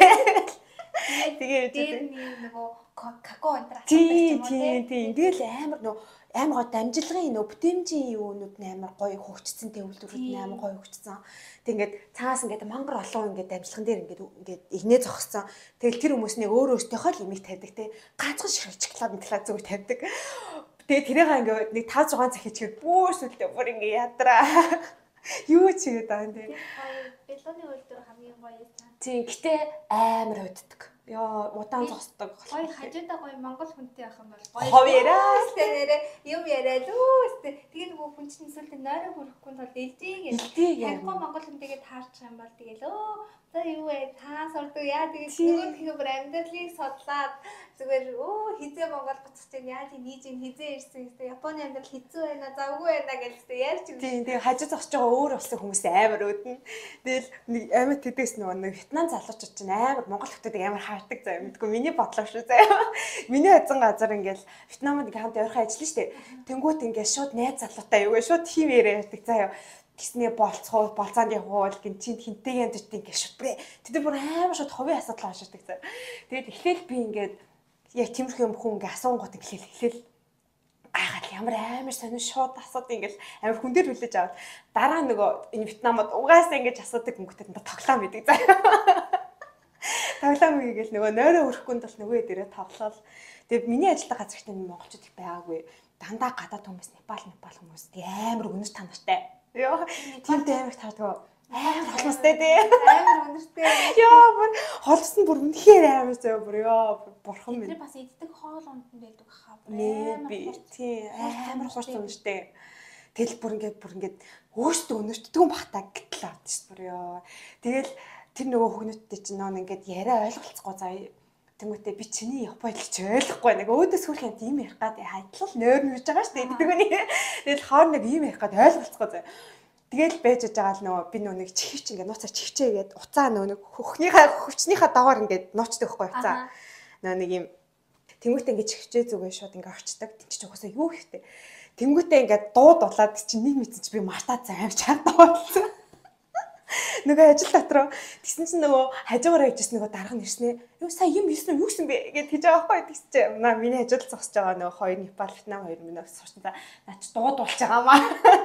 Тэгээд нөгөө какао энэ төр тийм. Тэгэл амар гоо дамжлагын бүтээмжийн юунууд амар гоё хөгжсөн те үйлдвэрүүд амар гоё хөгжсөн. Тэг ингээд цаас ингээд мангар олон ингээд дамжлагын дээр ингээд игнээ зогссон. Тэгэл тэр хүмүүс нэг өөрөөсөөхөө л имийг тавьдаг те. Ганцхан шоколад зүгээр тавьдаг. Тэгээ тэрийг ингээд нэг 5 6 цаг хийчихээ бүр сүлдээ бүр ингээд ядраа. Юу ч хийгээд байгаа юм те. Бэлууны үйлдвэр хамгийн гоё юм. Тийм гэтээ амар хөддөг. Яа удаан зогсдог. Гоё хажуудаа гоё монгол хүнтэй байх юм бол гоё. Ховёраа нэрээ юм яриад үстэй. Тэгээ нөгөө хүн чинь эсвэл нойроо хүрэхгүй тул элдийг танихгүй монгол хүнтэйгээ таарчих юм бол тэгэл за юу вэ та сурдаг яа тэгээд нөгөө бүр амьдралыг судлаад зүгээр хизээ Монгол буцах чинь яаж нийж хизээ ирсэн гэдэг Японы амьдрал хэцүү байна завгүй байна гэж ярьж өгч. Тийм тэгээ хажуу зогсож байгаа өөр улсын хүмүүс амар өөдөн. Тэгэл нэг амар тэдээс нөгөө Вьетнам залуучууд чинь амар монгол хүмүүсийг амар хаардаг заяа мэдгүй миний бодлоо шүү заяа. Миний хазан газар ингээл Вьетнамд хамт явахаа ажиллана штэ. Тэнгүүт ингээл шууд найз залуутай юугаа шууд хим яриа ярьдаг заяа. Гиснээ болцаанд явуул гин чинь хинтэйгэн дэрт ингээд шууд бүрээ. Тэд бүр амар шууд ховын асуудал хаашаадаг заяа. Тэгээд эхлээл би ингээд яг тиймэрхүү юм хүн ингээд асуунгууд эхлээл гайхаад ямар амар сонир шууд асуудаг ингээл амар хүн дээр хүлээж аваад дараа нөгөө энэ Вьетнамд угаасаа ингээд асуудаг хөнгөтэй тоглоом бидэг заяа. Тоглоом хийгээл нөгөө нойроо өрөхгүй тул нөгөө дээрээ тоглол. Тэгээд миний ажилладаг газар ихтэй монголчууд их байгаагүй. Дандаа гадаад хүмүүс Непал хүмүүс амар өнөр танартай. Яа, тийм амар таардаг. Амар холмостой тий. Амар өнөртэй. Яа, бүр холсон бүр үнэхээр амар зөө бүр яа, бурхан минь. Тэр бас иддэг хоол ундан байдаг хаа. Нэ тий, амар хурц өнөртэй. Тэгэл бүр ингээд өөстөө өнөртдгүн бахтаа гэтэл авд шүү бүр яа. Тэгэл тэр нөгөө хүүхнүүдтэй чинь нөө ингээд яриа ойлголцохгүй заа. Тэмүүтээ би чиний Японд ч ойлгохгүй нэг өөдөөс хүрхэн ийм ярих гад хайдлал нойр нүж байгаа шүү дээ гэдэгүний. Тэгэл хоор нэг ийм ярих гад ойлголцохгүй заа. Тэгэл байж байгаа л нөгөө би нэг чихвч ингээд нууцаар чихчээгээд уцаа нөгөө хөвчнийхээ доогоор ингээд нуучдаг байхгүй уцаа. Нөгөө нэг ийм тэмүүтээ ингээд чихвчээ зүгээ шууд ингээд орчдөг. Тинч угаасаа юу ихтэй. Тэнгүүтээ ингээд дуулаад чинь нэг мэдсэн чи би мартаад заа чад дуулсан. Нөгөө ажил дотроо тэгсэн чинь нөгөө хажуугаараа ижсэн нөгөө дарга нэрснээ юу сая юм юусэн бэ гэд хийж байгаа байхгүй тэгс чи наа миний ажил зогсож байгаа нөгөө хоёр Непал Вьетнам хоёр минь сурсан за наач дуудуулж байгаамаа.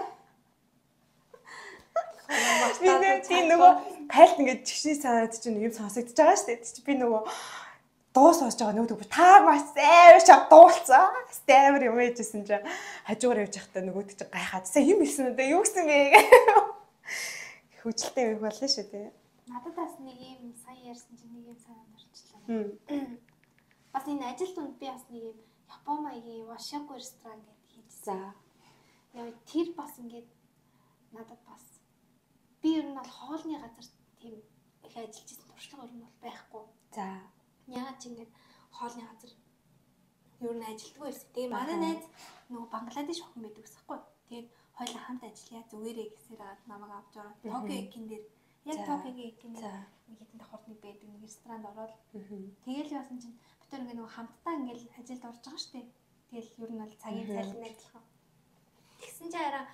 Би нөгөө хайлт ингээд чигшний санаад чинь юм сонсогдож байгаа шүү дээ. Чи би нөгөө дуу сонсож байгаа нөгөө та маш амар шав дуулцаа. Амар юм ээжсэн чинь хажуугаараа явж байхдаа нөгөө чи гайхаад сая юм хэлсэн үү юу гэсэн бэ? Хүчлээ байх болно шүү дээ. Надад бас нэг юм сайн ярьсан чинь нэг юм санаанд орчлоо. Бас энэ ажилтнууд би бас нэг юм Япон маягийн Washako ресторан гэдэг хийжсэн. Яа тэр бас ингээд надад бас би ер нь бол хоолны газар тийм их ажиллаж исэн туршлага ер нь бол байхгүй. За. Яагаад ч ингэж хоолны газар ер нь ажилдгүй байсан. Тэгээ манай найз нөгөө Бангладеш охин байдаг гэсэхгүй. Тэгээд хоёулаа хамт ажиллая зүгээрээ гэсээр намайг авч ороод Токио экин дээр яг Токиогийн экин дээр хэдэн давхарт нэг байдаг нэг ресторанд ороод тэгэл яасан чинь бид тэр ингээ нөгөө хамтдаа ингээл ажилд орж байгаа штеп. Тэгэл ер нь бол цагийн цалин ажиллах. Тэгсэн чинь араа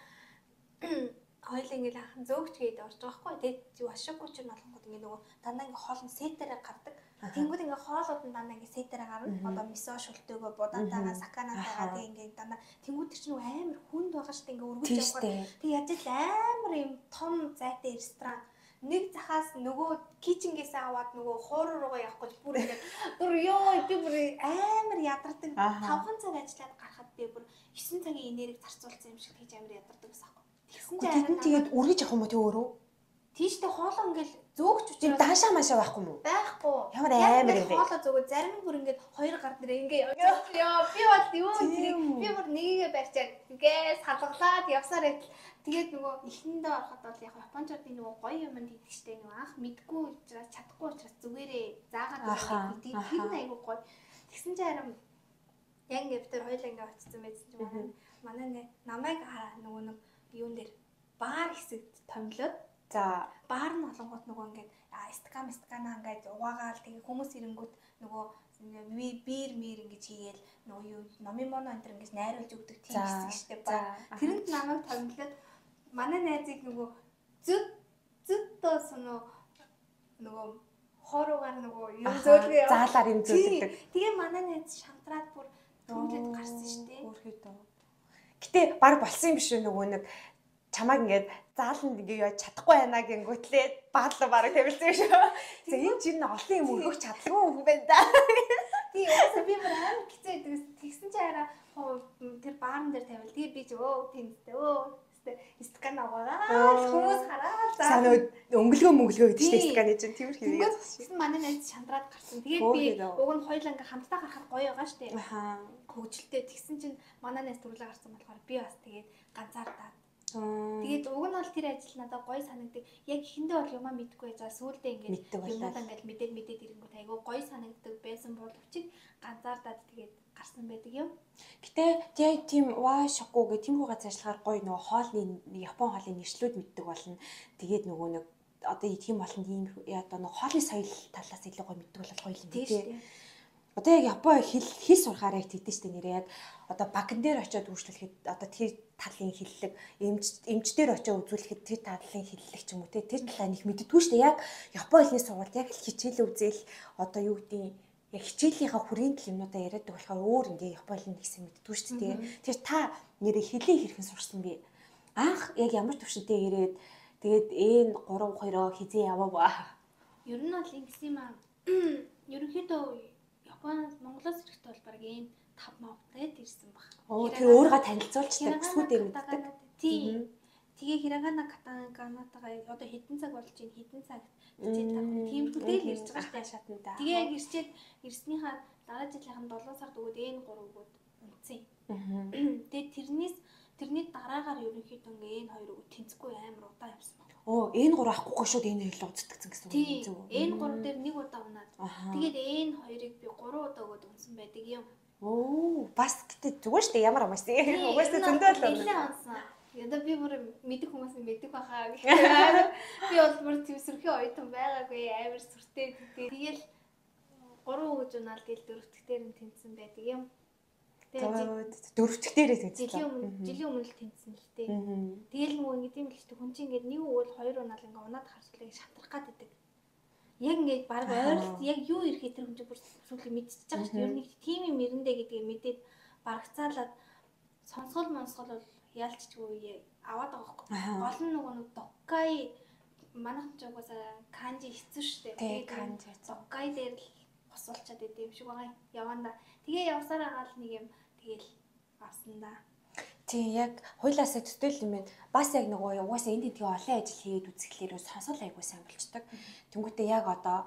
хоёул ингээл анхан зөөгч гээд орж байгаа хгүй. Тэгээд Ашиггүй ч болгоод ингээ нөгөө дандаа ингээ хоол нь сетэрээ гардаг. Тэнгүүд ингээ хоолууд нь дандаа ингээ сетэрээ гарна. Одоо мисо шүлтэйгөө будантайгаа саканатайгаа тэг ингээ дандаа тэнгүүд чинь нөгөө амар хүнд байгаа штеп ингээ өргөж явах. Тэг яаж л амар юм том зайтай ресторан нэг захаас нөгөө кичингээс аваад нөгөө хууруу руугаа явах гэж бүр ингээд бүр ёо би бүр амар ядардаг 5 цаг ажиллаад гарахад би бүр 9 цагийн энерги зарцуулсан юм шиг тийж амар ядардаг гэсэн юм. Тэгсэн чинь тэгээд үргэж явах юм уу тэг өөрөө? Тийштэй хоолоо ингээл зөөгч учраас даашаа машаа байхгүй юу? Байхгүй. Ямар амар юм бэ? Хоолоо зөөгөө зарим нь бүр ингээд хоёр гард нэрээ ингээ ёо би бол юу би бүр нэгээ барьчаад гээс халгалаад явсаар байтал тэгээд нөгөө ихэндээ ороход бол яг Япончуудын нөгөө гоё юм гэдэг штеп нөгөө анх мэдгүй учраас чадахгүй учраас зүгээрээ заагаад байдаг. Тэр нь айгүй гоё. Тэгсэн чинь харин яг ингээд тэр хоёулаа ингээ очсон байсан чинь манай намайг нөгөө нэг юун дээр баар хэсэгт томлоод за баар нь олонгууд нөгөө ингээд стакана ингээд угаагаал тэгээ хүмүүс ирэнгүүт нөгөө биер мэр ингэж хийгээл нөгөө юу номимоно энэ төр ингэж найруулж өгдөг тийм хэсэг штеп ба. Тэрэнд намайг томлоод манай найзыг нөгөө зүд доос нөгөө хооруугаар нөгөө юм зөөлгөө заалаар юм зөөлдөг. Тэгээ манай найз шантраад бүр түнлээд гарсан штеп. Өөрхөдөө. Гэтэ баг болсон юм биш үү нөгөө нэг чамайг ингээд зааланд ингээ яаж чадахгүй байна гингүүтлээ баалуу бараг тавилсан юм шүү. За энэ чинь олон юм өргөх чадлагүй юм байна да. Тийм яасан би бүр амар хэцүү байдаг. Тэгсэн чинь араа тэр баан дээр тавил. Тэгээ би ч тэнцтэй стакан аваад хүмүүс хараад санаа өнгөлгөө гэдэг чинь стаканы чинь тиймэр хийгээд. Тэгсэн манай найз шандраад гарсан. Тэгээд би уг нь хоёул ингээ хамтдаа гарахаар гоё байгаа штэ. Хөвгөлтэй тэгсэн чинь манай найз төрлөө гарсан болохоор би бас тэгээд ганцаардаад тэгээд уг нь бол тэр ажил надад гоё санагддаг. Яг ихэндээ бол юмаа мэдгүй байжаа сүүлдээ ингээд юмудаа ингээд мэдээд ирэнгүүт айгүй гоё санагддаг байсан боловч ганцаардаад тэгээд гарсан байдаг юм. Гэтэ яг тийм шокгүй гэх тийм хугацаа ажиллахаар гоё нөгөө хоолны Япон хоолны нэршлүүд мэддэг болно. Тэгээд нөгөө нэг одоо тийм болон тийм одоо нөгөө хоолны соёл талаас илүү гоё мэддэг бол гоё юм тий. Одоо яг Япон хэл сурахаар яг тэгдэж штэ нэр яг одоо баган дээр очиод үйлчлэхэд одоо тэр талын хиллэг эмч дээр очиод үзүүлэхэд тэр талын хиллэг ч юм уу тэр талаа нэг мэддэггүй штэ яг Япон хэлний сургуульд яг хичээл үзэл одоо юу гэдэг яг хичээлийнхаа хүрээнд л юмудаа яриад болохоор өөр ингээ Япон хэлний гэсэн мэддэггүй штэ тэр та нэрээ хэлийг хэрхэн сурсан бэ анх яг ямар төвшөнтэй ирээд тэгээд энэ 3-2 хизээ яваа ер нь бол ингэсэн юм аа ерөнхийдөө Монголоос ирэхдээ бол баг энэ 5 мавтад ирсэн баг. Тэр өөрийгөө танилцуулчихдаг бүсгүүдээр мэддэг. Тийм. Тэгээ хирагана катаганатагаа одоо хэдэн цаг болж байна хэдэн цагт хичээл тавих тийм хөдөл ирж байгаа шатанда. Тэгээ яг ирснийхаа дараа жилийнхэн 7 сард өгөөд энэ 3 өгөөд үнцэн. Тэгээ тэрний дараагаар ерөнхийдөө энэ 2 өгөөд тэнцэхгүй амар удаа явсан баг. Энэ 3 авахгүй шууд энэ хэл уцдагцсан гэсэн үг зүг. Энэ 3 дээр нэг удаа унаад. Тэгээд энэ 2-ыг би 3 удаа өгөөд унсан байдаг юм. Бас гэдэг зүгээр шүү дээ ямар амаас тийм. Угаасаа зөндөө л унсан. Яда би бүр мэдэх хүмүүс мэддэг баха гэхээр би бол бүр төвсөрхий оюутан байгаагүй амар сүртэй. Тэгэл 3 өгөөж унаал тэгэл 4-т дээр нь тэнцсэн байдаг юм. Дөрөвчг дээрээ тэнцсэн. Жилийн өмнө л тэнцсэн л дээ. Тэгэл нөгөө ингэ тийм л шүү дээ. Хүн чинь ингэ нэг өгөөл 2 унаал ингэ унаад харсуулаа шатрах гад байдаг. Яг ингэ баг ойролт яг юу ирэхэд тэр хүн чинь бүр сүүлийн мэдчихэж байгаа шүү дээ. Ер нь тийм юм ирэндээ гэдгийг мэдээд барагцаалаад сонсгол бол яалччгүй аваад байгаа байхгүй. Гол нь нөгөө доккай манайхан ч угаасаа канжи хэцүү шүү дээ. Тэгээ канжи доккай дээр л босуулчаад идэв юм шиг байгаа яванда. Тэгээ явсараа гал нэг юм тэгэл авсан да. Тийм яг хуйлаасаа төсөөл юм байна. Бас яг нөгөө угаасаа энд тэгээ олон ажил хийгээд үзэхлээр сонсол айгуу сайн болчдөг. Тэнгүүтээ яг одоо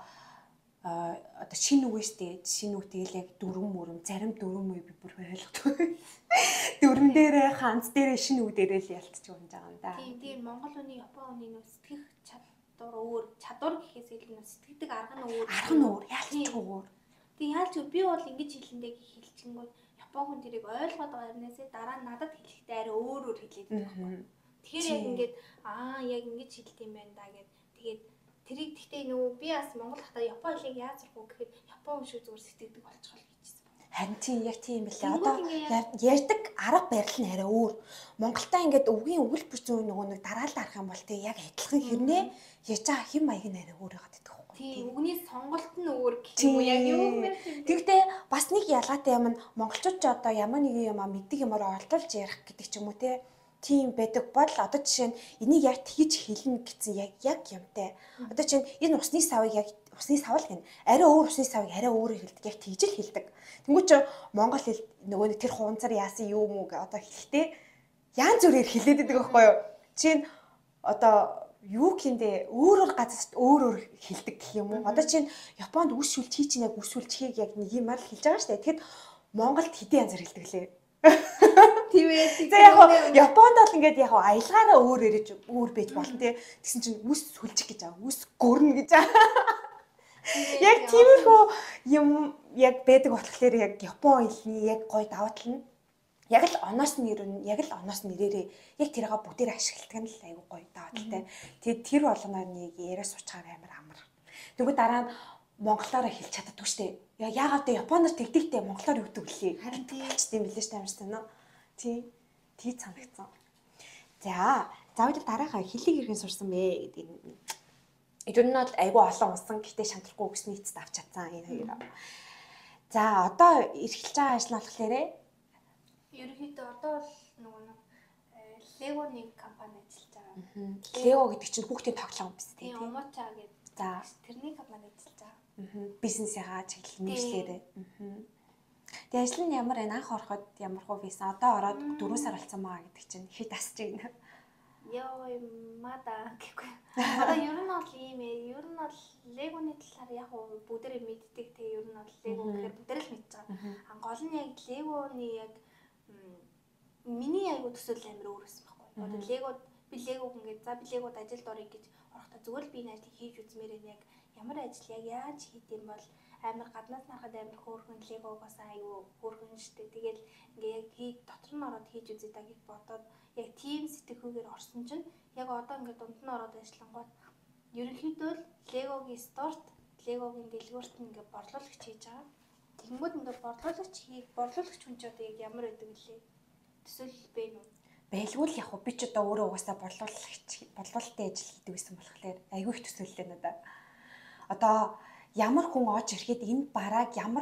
шинэ үг штэ. Шинэ үг тэгэл яг дүрм зарим дүрм үе би бүр ойлгохгүй. Дүрм дээрээ ханц дээрээ шинэ үг дээрээ л ялтчих юм жаа юм да. Тийм Монгол үний Япон үний нөө сэтгэх чадвар гэхээс илүү сэтгэдэг арга нь өөр. Арга нь өөр, яалч өөр. Тэг яалч би бол ингэж хэлэндээ хэлчихэнгүүт Япон хүн тэрийг ойлгоод байгаа юмнасээ дараа нь надад хэлэхдээ арай өөр хэлээд байгаа. Тэгэхээр яг ингээд яг ингэж хэлт юм байна да гэд тэгээд тэрийг гэхдээ нөгөө би бас Монгол хата Япон хэлийг яаж сурах вэ гэхэд Япон хүн шиг зүгээр сэтгэдэг болчихгоо л гэжсэн. Харин тийм яг тийм билээ. Одоо ярьдаг арга барил нь арай өөр. Монголтай ингээд өвгийн өгөл бүр зүүн нөгөө нэг дараалал арах юм бол тий яг адилхан хэрнээ яаж байгаа хэм маяг нь арай өөр байгаа гэдэг байхгүй. Тийм үгний сонголт нь өөр гэх юм уу яг юу юм бэ? Тэгвэл бас нэг ялгаатай юм нь монголчууд ч одоо ямар нэгэн юм мэддэг юмар олдуулж ярих гэдэг ч юм уу тий. Тийм байдаг бол одоо жишээ нь энийг яг тэгж хэлнэ гэсэн яг юмтай. Одоо чинь энэ усны савыг яг усны сав л гэнэ. Арай өөр усны савыг арай өөрөөр хэлдэг. Яг тэгж л хэлдэг. Тэнгүүч Монгол хэл нөгөө нэг тэр хуунцар яасан юу юм уу гэ одоо хэлэхдээ яан зүрээр хэлээд байдаг байхгүй юу? Чинь одоо юу гиндэ өөр газарт өөр хэлдэг гэх юм уу? Одоо чинь Японд үс шүлж хий чинь яг үс шүлжхийг яг нэг юмар л хэлж байгаа шүү дээ. Тэгэхэд Монголд хэдийн янзар хэлдэг лээ. Тийм ээ. За яг Японд бол ингээд яг аялгаараа өөр ирэж өөр байж болно тий. Тэгсэн чинь үс сүлжих гэж байгаа. Үс гөрнө гэж байгаа. Яг тиймэрхүү юм яг байдаг болохоор яг Япон хэлний яг гоё даваа тал нь яг л оноос нэрээрээ яг тэрийг бүгдээр ашигладаг нь л айгүй гоё даваа талтай. Тэгээд тэр болгоноор нэг яриа суучгаар амар амар. Тэгвэл дараа нь монголоор хэлж чаддаггүй шүү дээ. Яагаад тэ Японоор тэгдэгтэй монголоор юу гэдэг лээ. Харин тийм билээ шүү дээ амарсан нь. Тий санагдсан. За заавал дараагаа хэлийг хэрхэн сурсан бэ гэдэг нь. Ер нь бол айгүй олон унсан гэхдээ шантрахгүй өгснээ эцэд авч чадсан энэ хоёр. За одоо эрхэлж байгаа ажил нь болохоор ерөнхийдөө одоо бол нөгөө Легоны компани ажиллаж байгаа. Лего гэдэг чинь хүүхдийн тоглоом биз дээ. Тийм Умача гэдэг. За тэрний компани ажиллаж байгаа. Бизнесийнхаа чиглэл нийслэлээр. Тэгээ ажил нь ямар вэ? Анх ороход ямар хөө виса? Одоо ороод 4 сар болсон маа гэдэг чинь хэд асч байна. Яа мада гэхгүй. Одоо ер нь бол ийм ээ. Ер нь бол Легоны талаар яг бүгдээрээ мэддэг. Тэгээ ер нь бол Лего гэхээр бүгдээр л мэдж байгаа. Гол нь яг Легоны яг миний айгу төсөөл амир өөр байсан байхгүй. Одоо Легод би Легог ингээд за би Легод ажилд орё гэж орохдоо зүгээр л би энэ ажлыг хийж үзмээр яг ямар ажил яг яаж хийдэм бол амар гаднаас нарахад амар хөөрхөн Легогоос айгу хөөрхөн штэ. Тэгэл ингээ яг дотор нь ороод хийж үзье да гэж бодоод яг тийм сэтгэхүйгээр орсон чинь яг одоо ингээ дунд нь ороод ажиллангууд ерөнхийдөө л Легогийн сторт, Легогийн дэлгүүрт ингээ борлуулагч хийж байгаа. Тэгэнгүүт ингээ борлуулагч хүн ч одоо яг ямар байдаг лээ. Төсөөлөл бэ нү? Байлгүй л яг би ч одоо өөрөө угаасаа борлуулалтын ажил хийдэг байсан болохоор айгүй их төсөөллөө надад. Одоо ямар хүн оож ирэхэд энэ барааг ямар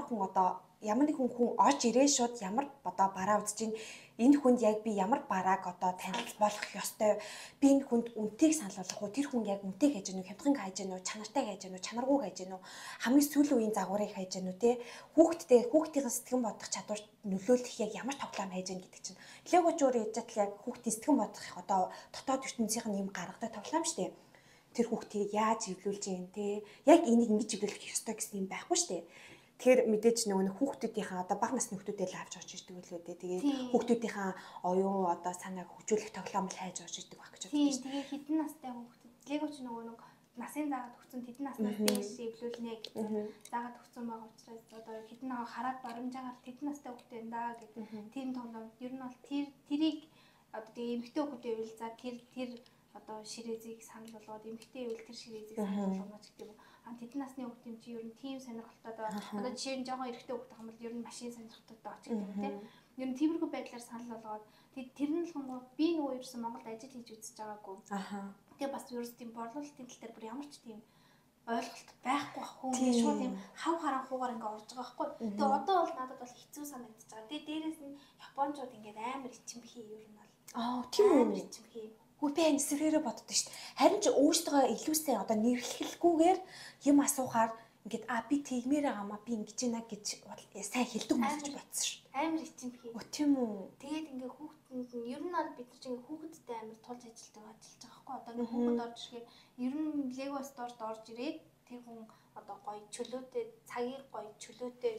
нэг хүн оож ирээ шууд ямар одоо бараа үзэж чинь энэ хүнд яг би ямар барааг одоо танилцуулах ёстой. Би энэ хүнд үнэтэйг санал болгох уу? Тэр хүн яг үнэтэйг хайж гэнэ үү? Хямдхан хайж гэнэ үү? Чанартай хайж гэнэ үү? Чанаргүй хайж гэнэ үү? Хамгийн сүүлийн үеийн загварыг хайж гэнэ үү те? Хүүхдийн сэтгэн бодох чадвар нөлөөлөх яг ямар тоглоом хайж гэнэ гэдэг чинь. Легоч өөрөө яж чадал яг хүүхдийн сэтгэн бодох одоо дотоод ертөнцийн юм гаргадаг тоглоом шүү дээ. Тэр хүүхдийг яаж эвлүүлж юм те? Яг энийг ингэж эвлүүлэх ёстой гэсэн юм байхгүй шүү дээ. Тэгэхээр мэдээж нөгөө хүүхдүүдийнхээ одоо бага насны хүүхдүүдээ л авч орж ирдэг үлээ дээ. Тэгээд хүүхдүүдийнхээ оюун одоо санааг хөгжүүлэх тоглоом л хайж орж ирдэг байх гэж боддог шүү. Тэгээ хэдэн настай хүүхдүүд Легоч нөгөө насын заагаад өгсөн хэдэн наснаас дээш эвлүүлнэ гэсэн заагаад өгсөн байгаа учраас одоо хэдэн нэг хараад баримжаагаар хэдэн настай хүүхдтэй энэ даа гэдэг тийм тоглоом. Ер нь бол тэрийг одоо тэгээ эмэгтэй хүүхдтэй үйл за тэр одоо ширээзийг санал болгоод эмэгтэй үйл тэр ширээзийг санал болгоно гэдэг юм. Тэдэн насны хүүхд юм чи ер нь тийм сонирхолтой одоо жишээ нь жоохон эрэгтэй хүүхд байгаа бол ер нь машин сонирхолтой оч гэдэг юм тийм. Ер нь тиймэрхүү байдлаар санал болгоод тэр нь л гонгоо би нөгөө ерөөсөн Монголд ажил хийж үзэж байгаагүй. Тэгээ бас ерөөс тийм борлуулалтын тал дээр бүр ямар ч тийм ойлголт байхгүй ахгүй ингээд шууд тийм хав харанхуугаар ингээд орж байгаа байхгүй. Тэгээ одоо бол надад бол хэцүү санагдаж байгаа. Тэгээ дээрээс нь Япончууд ингээд амар ичимхий ер нь бол. Тийм үү. Ичимхий. Би энэ эсвэрээрээ боддог шүү дээ. Харин ч өөртөө илүүсээ одоо нэрлэхгүйгээр юм асуухаар ингээд би тэгмээр байгаамаа би ингэж байна гэж сайн хэлдэг юм гэж бодсон шүү. Амар ичимхий. Тийм үү. Тэгээд ингээд хүүхдүүд нь ер нь бол бид нар чинь хүүхэдтэй амар тулж ажиллаж байгаа байхгүй. Одоо ингээд хүүхэд орж ирэхээр ер нь Lego Store-д орж ирээд тэр хүн одоо гоё чөлөөтэй цагийг гоё чөлөөтэй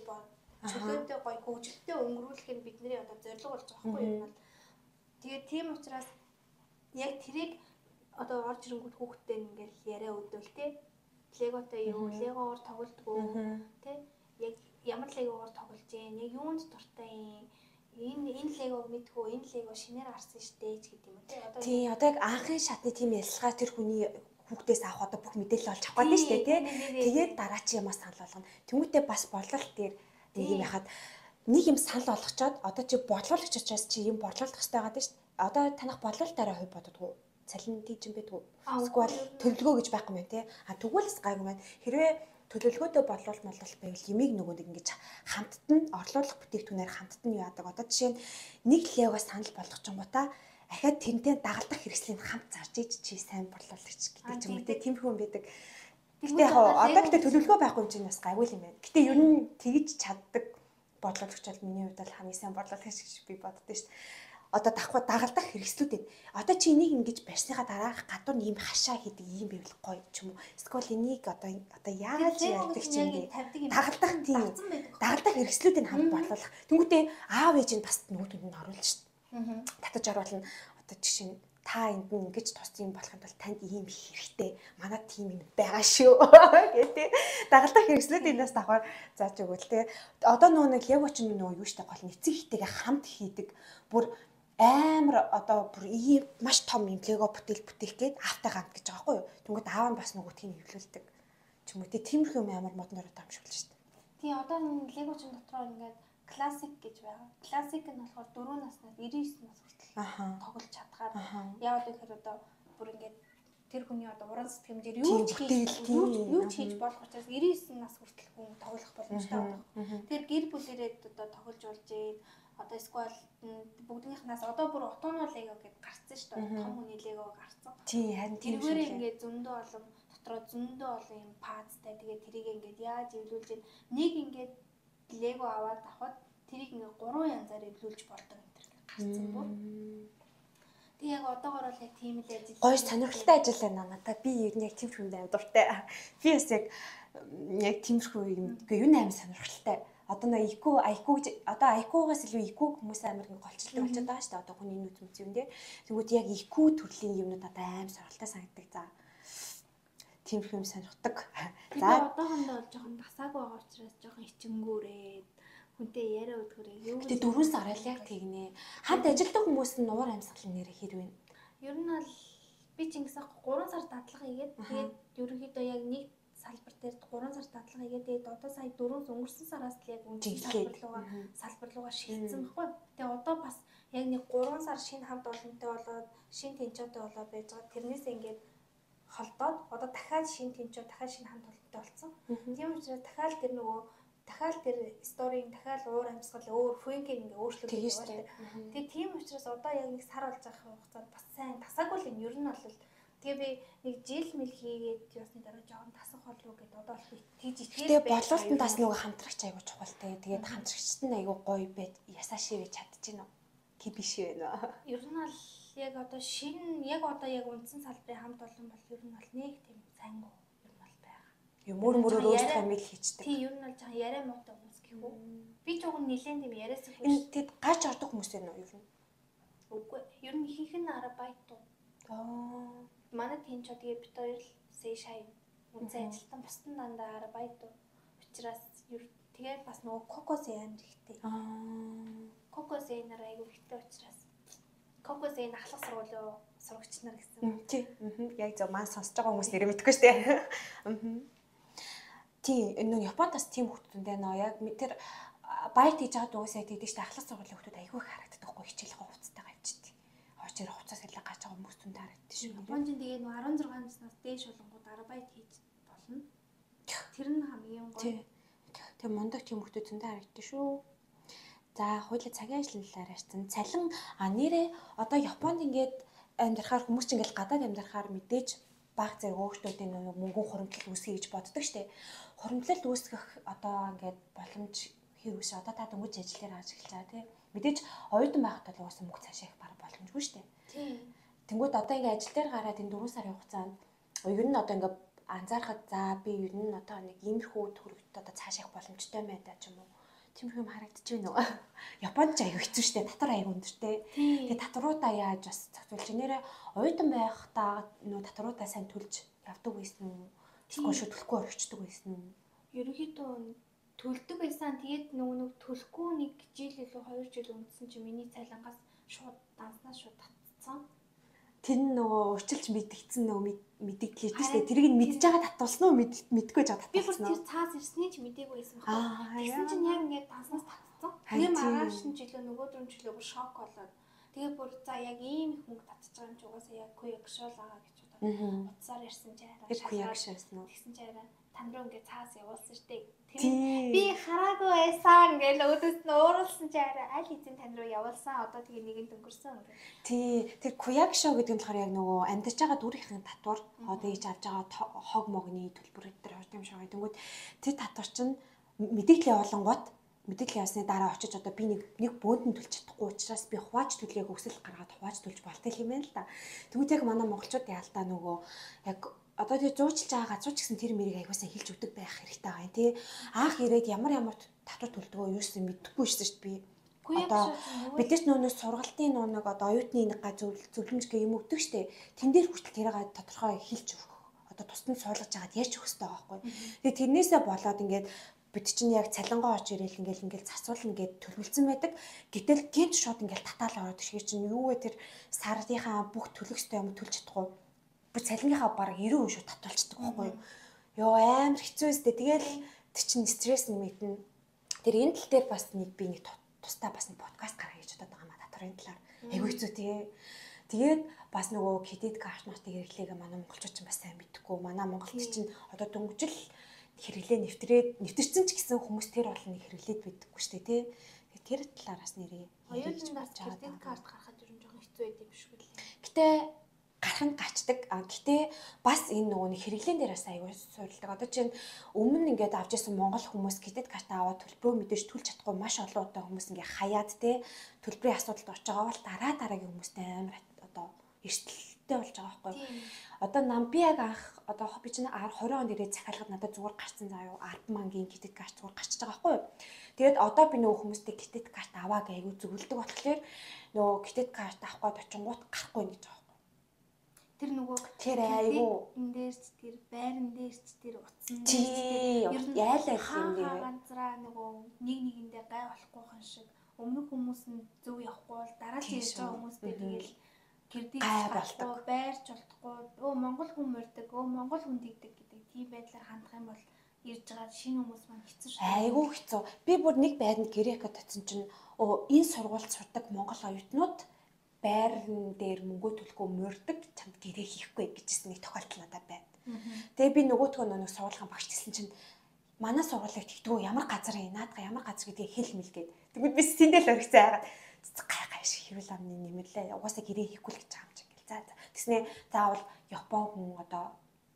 гоё хөгжилтэй өнгөрүүлэх нь бидний одоо зорилго болж байгаа байхгүй юу? Тэгээд тийм учраас яг тэрийг одоо орж ирэнгүүт хүүхдтэй ингээл яриа өгдөөл те. Леготой юу, легоор тоглодгоо те. Яг ямар легоор тоглож гин, яг юунд дуртай юм. Энэ легог мэдгүй, энэ лего шинээр гарсан штэ ч гэдэг юм те. Тий, одоо яг анхын шатны тийм ялсгаа тэр хүний хүүхдээс авах одоо бүх мэдээлэл олж авах гэдэг штэ тий. Тэгээд дараа чи ямаа санал болгоно. Тэмүүтээ бас борлуулалт дээр нэг юм яхад нэг юм санал болгочоод одоо чи борлуулагч учраас чи юм борлуулах хэрэгтэй байгаа дээ штэ. Одоо танах борлуулалтаараа хувь боддгоо. Цалин тийж юм бэ дгүй. Эсвэл төлөвлөгөө гэж байхгүй мэн тий. Тэгвэл гайгүй маань хэрвээ төлөвлөгөөтэй борлуулалт байвал ямиг нөгөө нэг ингэж хамтд нь орлуулах бүтээгдэхүүнээр хамтд нь яадаг. Одоо жишээ нь нэг лего санал болгож чонгуудаа ахаад тэрнтэй дагалдах хэрэгслийг хамт зарж иж чи сайн борлуулагч гэдэг ч юм уу тиймэрхүү юм байдаг. Гэтэ яг одоо гэдэг төлөвлөгөө байхгүй юм чинь бас гайгүй юм байна. Гэтэ ер нь тэгж чаддаг борлуулагч бол миний хувьд бол хамгийн сайн борлуулагч гэж би боддоо шүү дээ. Одоо дагалдах хэрэгслүүдэд одоо чи энийг ингэж барьсныхаа дараах гадуур ийм хашаа хийдэг ийм байвал гоё ч юм уу. Эсвэл энийг одоо яаж яадаг ч юм бэ? Дагалдах тийм дагалдах хэрэгслүүдийг хамт борлуулах. Тэнгүүтээ аав ээж нь бас нөгөөдөнд нь оруулна шүү дээ. Татаж оруулна. Одоо жишээ нь та энд нь ингэж тус юм болохын тулд танд ийм хэрэгтэй. Манай тим юм байгаа шүү гэдэг. Дагалдах хэрэгслүүдээс давхар зааж өгвөл те. Одоо нөгөө нэг лего ч нөгөө юу штэ гол нэцэг хтэйгээ хамт хийдэг. Бүр амар одоо бүр ийм маш том юм лего бүтээх гээд аавтай хамт гэж байгаа байхгүй юу. Тэнгүүд аав нь бас нөгөөтгийг нэвлүүлдэг. Ч юм уу тиймэрхүү юм амар модноор дамжуулж шүү дээ. Тий одоо лего ч дотроо ингээд классик гэж байгаа. Классик нь болохоор 4 наснаас 99 нас хүртэл тоглож чадхаар. Яагаад гэхээр одоо бүр ингээд тэр хүний одоо уран сэтгэмжээр юу ч хийж болох учраас 99 нас хүртэл хүн тоглох боломжтой байна. Тэр гэр бүлэрээ одоо тоглож болж ийм одоо эсвэл бүгднийхнаас одоо бүр утуунуу лего гэдээ гарцсан шүү дээ. Том хүний лего гарцсан. Тий харин тийм шүү. Тэргээр ингээд зөндөө олон дотроо зөндөө олон юм паазтай. Тэгээд тэрийг ингээд яаж эвлүүлж нэг ингээд лего аваад авахад тэрийг ингээд 3 янзаар эвлүүлж болдог энэ төр гарцсан бүр. Тэг яг одоогоор бол яг тийм л ажил. Гоё сонирхолтой ажил байна надаа. Би ер нь яг тийм хүнд аим дуртай. Би бас яг тиймэрхүү юм. Үгүй юу аим сонирхолтой. Одоо нэг IQ гэж одоо IQ-гаас илүү IQ хүмүүс амар ингэ голчлдог болчиход байгаа шүү дээ. Одоо хүний нүд үзюм дээ. Тэгвэл яг IQ төрлийн юмнууд одоо аим сонирхолтой санагддаг. За. Тиймэрхүү юм сонирхдаг. За одоохондоо бол жоохон тасаагүй байгаа учраас жоохон ичингүүрээд хүнтэй яриа өдгөрөө юу. Гэтэ 4 сар айл яг тэгнэ. Хамт ажилтдаг хүмүүс нь уур амьсгалын нэрээ хэрвэн. Ер нь бол би ч ингэсэн 3 сар дадлага хийгээд тэгээд ерөнхийдөө яг нэг салбар дээр 3 сар дадлага хийгээд тэгээд одоо сая 4 өнгөрсөн сараас л яг салбар руугаа шилжсэн байхгүй. Тэгээд одоо бас яг нэг 3 сар шинэ хамт олонтой болоод шинэ тэнцвэртэй болоод байж байгаа. Тэрнээс ингээд холдоод одоо дахиад шинэ тэнцвэр дахиад шинэ хамт олонтой болсон. Тийм учраас дахиад тэр сторийн дахиад уур амьсгал өөр фэнкийг ингээ өөрчлөлт хийж байгаа шүү дээ. Тэгээ тийм учраас одоо яг нэг сар болж байгаа хугацаанд бас сайн тасаагүй л юм. Ер нь бол тэгээ би нэг жил мэл хийгээд ясны дараа жоохон тасах болов гэд одоо бол тийж итгэж тэгээ борлуулалтанд бас нөгөө хамтрагч айгуу чухалтай. Тэгээд хамтрагчт нь айгуу гоё байд ясааши гэж чадчихна уу? Тий биш вэ нөө. Ер нь бол яг одоо яг үндсэн салбарын хамт олон бол ер нь бол нэг тийм сайнгүй юм мөрөөр өөрсдөө амиг хийчдэг. Тий, ер нь бол жоохон яриа муутай хүмүүс гэх үү. Би ч уг нь нэлээд тийм яриас их энэ тэд гарч ордог хүмүүс юм уу ер нь? Үгүй. Ер нь ихэнх нь арабайтуу. Манай тийм ч тэгээ бит хоёр л шай үнцэн ажилтан бусдын дандаа арабайтуу. Учираас тэгээд бас нөгөө кокос амар ихтэй. Кокос энэр айгу ихтэй учраас кокос энэ ахлах сургуулийн сурагч нар гэсэн. Тий. Яг зөв маань сонсож байгаа хүмүүс нэр мэдэхгүй шүү дээ. Тийм энэ Японоос тийм хүмүүс байна. Яг тэр баяр хийж байгаа дуусаа тэгдэж та ахлах сургуулийн хүмүүс айгүй харагддаг байхгүй хичээлэх хувцастайгаа явчихдаг. Хоочор хувцас хэлээ гаж байгаа хүмүүс түнд харагддаг шүү. Японд тэгээд 16 наснаас дээш болонгууд арабайт хийж болно. Тэр нь хамгийн гоё. Тэг мундаг тийм хүмүүс түнд харагддаг шүү. За хуулиа цагийн ажиллалаар ярьсан. Цалин нэрээ одоо Японд ингээд амьдрахаар хүмүүс чинь ингээд гадаад амьдрахаар мэдээж баг зэрэг өөртөө мөнгөн хуримтлал үүсгэх гэж боддог штеп. Хуримтлал үүсгэх одоо ингээд боломж хэрэгш одоо та дөнгөж ажил дээр гарч эхэлж байгаа тийм. Мэдээж оюутан байхад бол уусаа мөнгө цаашаа их бараг боломжгүй штеп. Тийм. Тэнгүүд одоо ингээд ажил дээр гараад энэ 4 сарын хугацаанд ер нь одоо ингээд анзаархад за би ер нь одоо нэг иймэрхүү төгрөгт одоо цаашаа их боломжтой байна да ч юм уу. Тиймэрхүү юм харагдаж байна уу? Японд ч аягүй хэцүү штэ. Татвар аягүй өндөртэй. Тэгээ татваруудаа яаж бас зохицуулж нэрээ оюутан байхдаа нөө татваруудаа сайн төлж явдаг байсан уу? Эсвэл шууд төлөхгүй орчихдог байсан уу? Ерөнхийдөө төлдөг байсан. Тэгээд нэг төлөхгүй нэг жил илүү 2 жил өнгөрсөн чинь миний цалингаас шууд данснаас шууд татцсан. Тэр нөгөө урчилж мэдгдсэн нөгөө мэдгдлээ шүү дээ. Тэрийг нь мэдж байгаа татуулсан уу? Мэдгүй жаа татуулсан. Би бүр тэр цаас ирсний ч мэдээгүй байсан байна. Тэгсэн чинь яг ингээд данснаас татцсан. Тэгээ маргааш нь жилөө нөгөөдрөм жилөө бүр шок болоод тэгээ бүр за яг ийм их мөнгө татчих байгаа юм чи угаасаа яг куягшол байгаа гэж бодоод утсаар ирсэн чи арай шахаад тэгсэн чи арай тань руу ингээд цаас явуулсан штеп. Би хараагүй байсан гэж өөдөөс нь ууралсан чи арай аль хэзээ тань руу явуулсан одоо тэгээ нэгэнд өнгөрсөн. Тий, тэр куягшо гэдэг нь болохоор яг нөгөө амьдарч байгаа дүрийнхэн татвар одоо ийж авч байгаа хог могны төлбөр дээр орж юм шиг байгаа. Тэнгүүд тэр татвар чинь мэдээлэл олонгот мэдээлэл ясны дараа очиж одоо би нэг бөөнд нь төлж чадахгүй учраас би хувааж төлөйг өсөл гаргаад хувааж төлж болтой юм байна л да. Тэгвэл яг манай монголчууд яалтаа нөгөө яг одоо тий зуучилж байгаа газар ч гэсэн тэр мэрийг аягуулсан хэлж өгдөг байх хэрэгтэй байгаа юм тий. Аах ирээд ямар татвар төлдгөө юу ч мэдэхгүй шээ шүү дээ би. Одоо бидээс нөөс сургалтын нэг одоо оюутны нэг зөвлөмж гэх юм өгдөг штэ. Тэн дээр хүртэл тэрийг тодорхой хэлж өгөх. Одоо тусдад суулгаж агаад ярьж өгөх хэрэгтэй байгаа байхгүй. Тэгээ тэрнээсээ болоод ингээд бид чинь яг цалингоо орж ирээл ингээл засуулна гэд төлөвлөсөн байдаг. Гэтэл гинт шууд ингээл татаал ороод ирэх чинь юу вэ тэр сарынхаа бүх төлөх ёстой юм төлж чадахгүй. Бүр цалингийнхаа бараг 90% шууд татуулчихдаг байхгүй юу. Йоо амар хэцүү өстэй. Тэгэл тэр чинь стресс нэмэгдэн. Тэр энэ тал дээр бас нэг би нэг тусдаа бас нэг подкаст гаргая гэж бодоод байгаа маа татварын талаар. Айгу хэцүү тий. Тэгээд бас нөгөө кредит картнуудыг хэрэглээг манай монголчууд ч бас сайн мэдхгүй. Манай монголд чинь одоо дөнгөжл хэрэглээ нэвтэрсэн ч гэсэн хүмүүс тэр болно хэрэглээд байдаггүй шүү дээ тий. Тэр талаараас нэрээ. Оюутнаас кредит карт гаргахад ер нь жоохон хэцүү байдаг биш үү? Гэтэ гарах нь гачдаг. Гэтэ бас энэ нөгөө нэг хэрэглэн дээр бас аягүй суурилдаг. Одоо чинь өмнө ингээд авч ирсэн монгол хүмүүс кредит карт аваад төлбөрөө мэдээж төлж чадахгүй маш олон удаа хүмүүс ингээ хаяад тий төлбөрийн асуудалд орж байгаа бол дараагийн хүмүүстэй амар одоо эрсдэлтэй болж байгаа байхгүй. Одоо би яг анх одоо би чинь 20 онд ирээд захиалгад надад зүгээр гарцсан заа юу 10 мангийн кредит карт зүгээр гарчиж байгаа байхгүй. Тэгээд одоо би нөгөө хүмүүстэй кредит карт аваа гэж аягүй зөвлөдөг болохоор нөгөө кредит карт авах гээд очингууд гарахгүй гэж байгаа. Тэр нөгөө тэр айгүй энэ дээр ч тэр байран дээр ч тэр утсан дээр яалаа юм дээр ганцраа нөгөө нэгэндээ гай болохгүйхэн шиг өмнөх хүмүүс нь зөв явахгүй бол дараа нь ирж байгаа хүмүүстэй тэгэл кредит болдог байрч болтохгүй монгол хүн мөрдөг монгол хүн дийдэг гэдэг тийм байдлаар хандах юм бол ирж байгаа шинэ хүмүүс маань хэцүү шүү. Айгүй хэцүү. Би бүр нэг байранд гэрээхэд очсон чинь энэ сургуульд сурдаг монгол оюутнууд байран дээр мөнгө төлөхгүй мөрдөг чамд гэрээ хийхгүй гэжсэн нэг тохиолдол надад байна. Тэгээ би нөгөөтгөө нэг сургуулийн багш гэсэн чинь манай сургуулийг тэгтгүү ямар газар юм наадга ямар газар гэдгийг хэл мэлгээд. Тэгвэл би сэндэл орхицсан хагаад гай шиг хэрүүл амны нэмэрлээ. Угаасаа гэрээ хийхгүй л гэж байгаа юм чинь гэл. За тэгснээ заавал Япон хүн одоо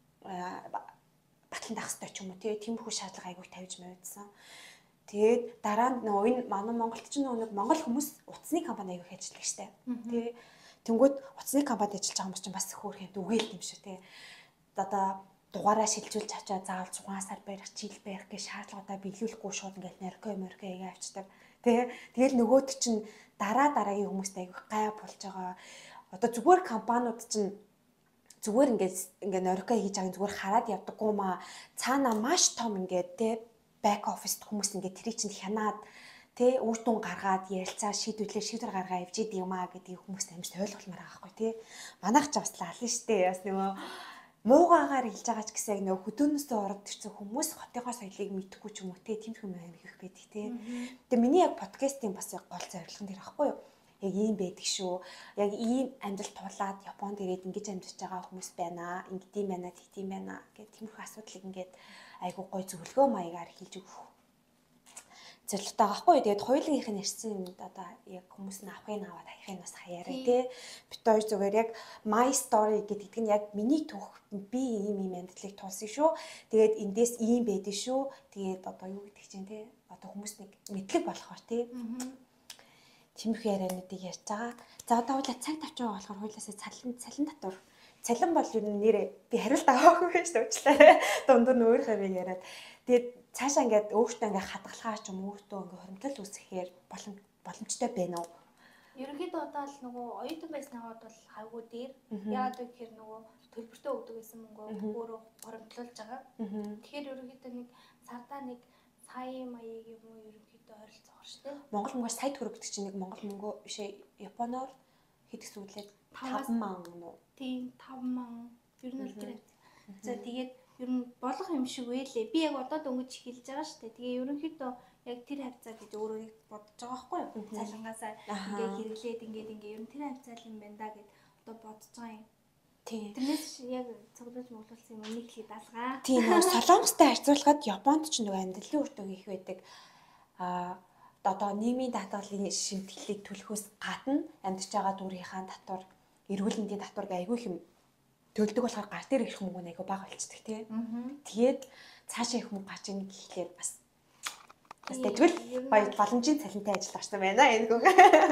батлан дах хэрэгтэй ч юм уу тиймэрхүү шаардлага айгүйх тавьж мавьдсан. Тэгээд дараа нь энэ манай Монголд ч нэг монгол хүмүүс утасны компани аягүй ажилладаг штэ. Тэгээ тэнгууд утасны компанид ажиллаж байгаа хүмүүс чинь бас хөөрхөн үгээл юм шүү те. Одоо дугаараа шилжүүлж авчаа заавал 6 сар барих, жил барих гэх шаардлагуудаа биелүүлэхгүй шууд ингээл нарко яга авчдаг. Тэгэл нөгөөд чинь дараагийн хүмүүстэй аягүй гай болж байгаа. Одоо зүгээр компаниуд чинь зүгээр ингээд нарко хийж байгаа зүгээр хараад явдаггүй маа. Цаана маш том ингээд те back office хүмүүс ингээд тэрийг чинь хянаад тэ үр дүн гаргаад ярилцаа шийдвэр гаргаа явж идэв юм аа гэдгийг хүмүүс амжилт ойлгуулмаар байгаа байхгүй тий. Манайх ч бас лаална штэ. Бас нөгөө муугаагаар хэлж байгаа ч гэсэн яг нөгөө хөдөөнөөсөө ороод ирсэн хүмүүс хотынхоо соёлыг мэдэхгүй ч юм уу тий. Тэмх юм аим их байдаг тий. Тэгээ миний яг подкастын бас гол зорилго нь тэр байхгүй юу? Яг ийм байдаг шүү. Яг ийм амьдрал тулаад Японд ирээд ингэж амьдарч байгаа хүмүүс байна. Ингэдэм байна, тэгдэм байна гэх тиймэрхүү асуудлыг ингээд айгуу гой зөвлөгөө маягаар хэлж өгөх зорилготой байгаа хгүй. Тэгээд хоёулынх нь ярьсан юм одоо яг хүмүүс нь авахыг аваад хаяхыг бас хаяараа тий. Бит хоёр зүгээр яг my story гэдэг нь яг миний түүх би ийм амьдралыг тулсан шүү. Тэгээд эндээс ийм байдэн шүү. Тэгээд одоо юу гэдэг чинь тий. Одоо хүмүүс нэг мэдлэг болохоор тий. Тиймэрхүү яриануудыг ярьж байгаа. За одоо хоёлаа цаг тавьж байгаа болохоор хоёлаасаа цалин татвар. Цалин бол юу нэрээ би хариулт аваагүй шүү дээ. Уучлаарай. Дундуур нь өөр хавийг яриад. Тэгээд цаашаа ингээд өөртөө ингээд хадгалахаар ч юм өөртөө ингээд хоримтлал үүсгэхээр боломжтой байна уу? Ерөнхийдөө одоо л нөгөө оюутан байсныхаа бол хавгүй дээр яагаад вэ гэхээр нөгөө төлбөртөө өгдөг гэсэн мөнгөө өөрөө хоримтлуулж байгаа. Тэгэхээр ерөнхийдөө нэг сардаа нэг сая маяг юм уу ерөнхийдөө ойролцоогоор шүү дээ. Монгол мөнгөөр сая төгрөг гэдэг чинь нэг монгол мөнгөө бишээ Японоор хэд гэсэн үг лээ 5,000 уу? Тийм 5,000 ер нь л тэр. За тэгээд ер нь болох юм шиг байлээ. Би яг одоо дөнгөж хэлж байгаа шүү дээ. Тэгээ ерөнхийдөө яг тэр хавцаа гэж өөрөө бодож байгаа байхгүй юу? Цалингаасаа ингээ хэрэглээд ингээ ер нь тэр хавцаа юм байна да гэд одоо бодож байгаа юм. Тийм. Тэрнээс яг цогцолж моглуулсан юм нэг хэлээд алгаа. Тийм нөө Солонгостой харьцуулахад Японд ч нөгөө амьдралын үр дүн их байдаг. Одоо нийгмийн даатгалын шимтгэлийг төлөхөөс гадна амьдарч байгаа дүрийнхаа татвар, эрүүл мэндийн татварыг айгүй их юм төлдөг болохоор гар дээр ирэх мөнгө айгүй бага болчихдаг тий. Тэгээд цаашаа их мөнгө гарч ийн гэхлээр бас тэгвэл боломжийн цалинтай ажил гарсан байна энэ хүн.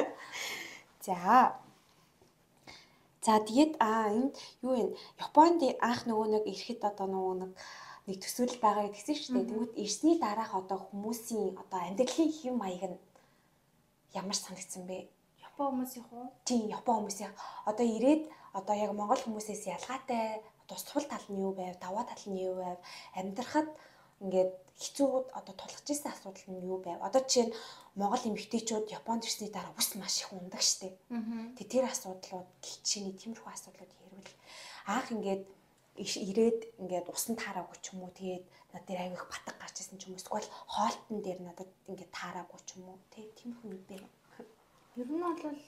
За тэгээд энд юу вэ? Японд анх нөгөө нэг ирэхэд одоо нөгөө нэг төсөөлөл байгаа гэдгийгсэн шүү дээ. Тэгвэл ирсний дараах одоо хүмүүсийн одоо амьдралын хэв маяг нь ямар санагдсан бэ? Япон хүмүүсийнх үү? Тийм, Япон хүмүүсийн одоо ирээд одоо яг монгол хүмүүсээс ялгаатай одоо сул тал нь юу байв, даваа тал нь юу байв, амьдрахад ингээд хэцүү одоо тулгаж ирсэн асуудал нь юу байв? Одоо жишээ нь монгол эмэгтэйчүүд Японд ирсний дараа ус маш их ундаг штеп. Тэгээ тэр асуудлууд гिचний тиймэрхүү асуудлууд хэрвэл анх ингээд ирээд ингээд усан таараагүй ч юм уу тэгээд над дээр аяг их батг гарч ирсэн ч юм уу эсвэл хоолтон дээр надад ингээд таараагүй ч юм уу тиймэрхүү юм бэ. Ер нь бол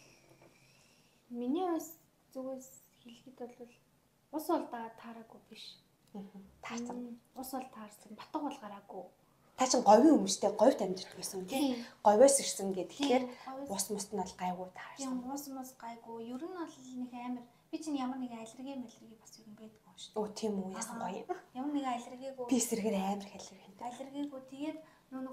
миний зүгээс хэлэхэд бол ус бол таараагүй биш. Таарсан. Ус бол таарсан. Батг бол гараагүй. Та чинь говийн хүмүүстэй говьд амьдарч байсан тийм. Говьоос ирсэн гэхээр ус муст нь бол гайгүй таарсан. Тийм ус гайгүй. Ер нь бол нэг амар би чинь ямар нэг аллерги бас юм байдаг юм шүү дээ. Оо тийм үү яасан гоё юм. Ямар нэг аллергигүй. Би эсрэгээр амар аллерги. Аллергигүй тэгээд нэг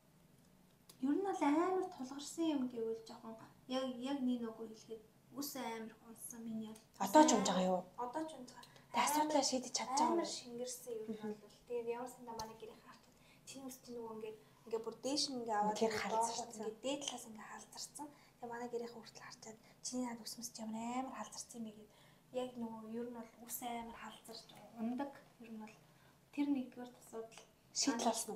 ер нь бол амар тулгарсан юм гэвэл жоохон яг нэг нөгөө хэлэхэд ус амар хонсон миний бол. Одоо ч унж байгаа юу? Одоо ч унж байгаа. Тэг асуудлаа шийдэж чадж байгаа амар шингэрсэн ер нь бол. Тэгээд ямар сандаа манай гэрээ хаарчаад чиний ус чинь нөгөө ингээ бүр дээш ингээ аваад тэр халзарсан. Ингээ дээд талаас ингээ халзарсан. Тэгээ манай гэрээ хүртэл харчаад чиний над ус мөс ямар амар халзарсан юм бэ гэд яг нөгөө ер нь бол ус амар халзарч ундаг ер нь бол тэр нэгдүгээр асуудал шийдэл болсон уу?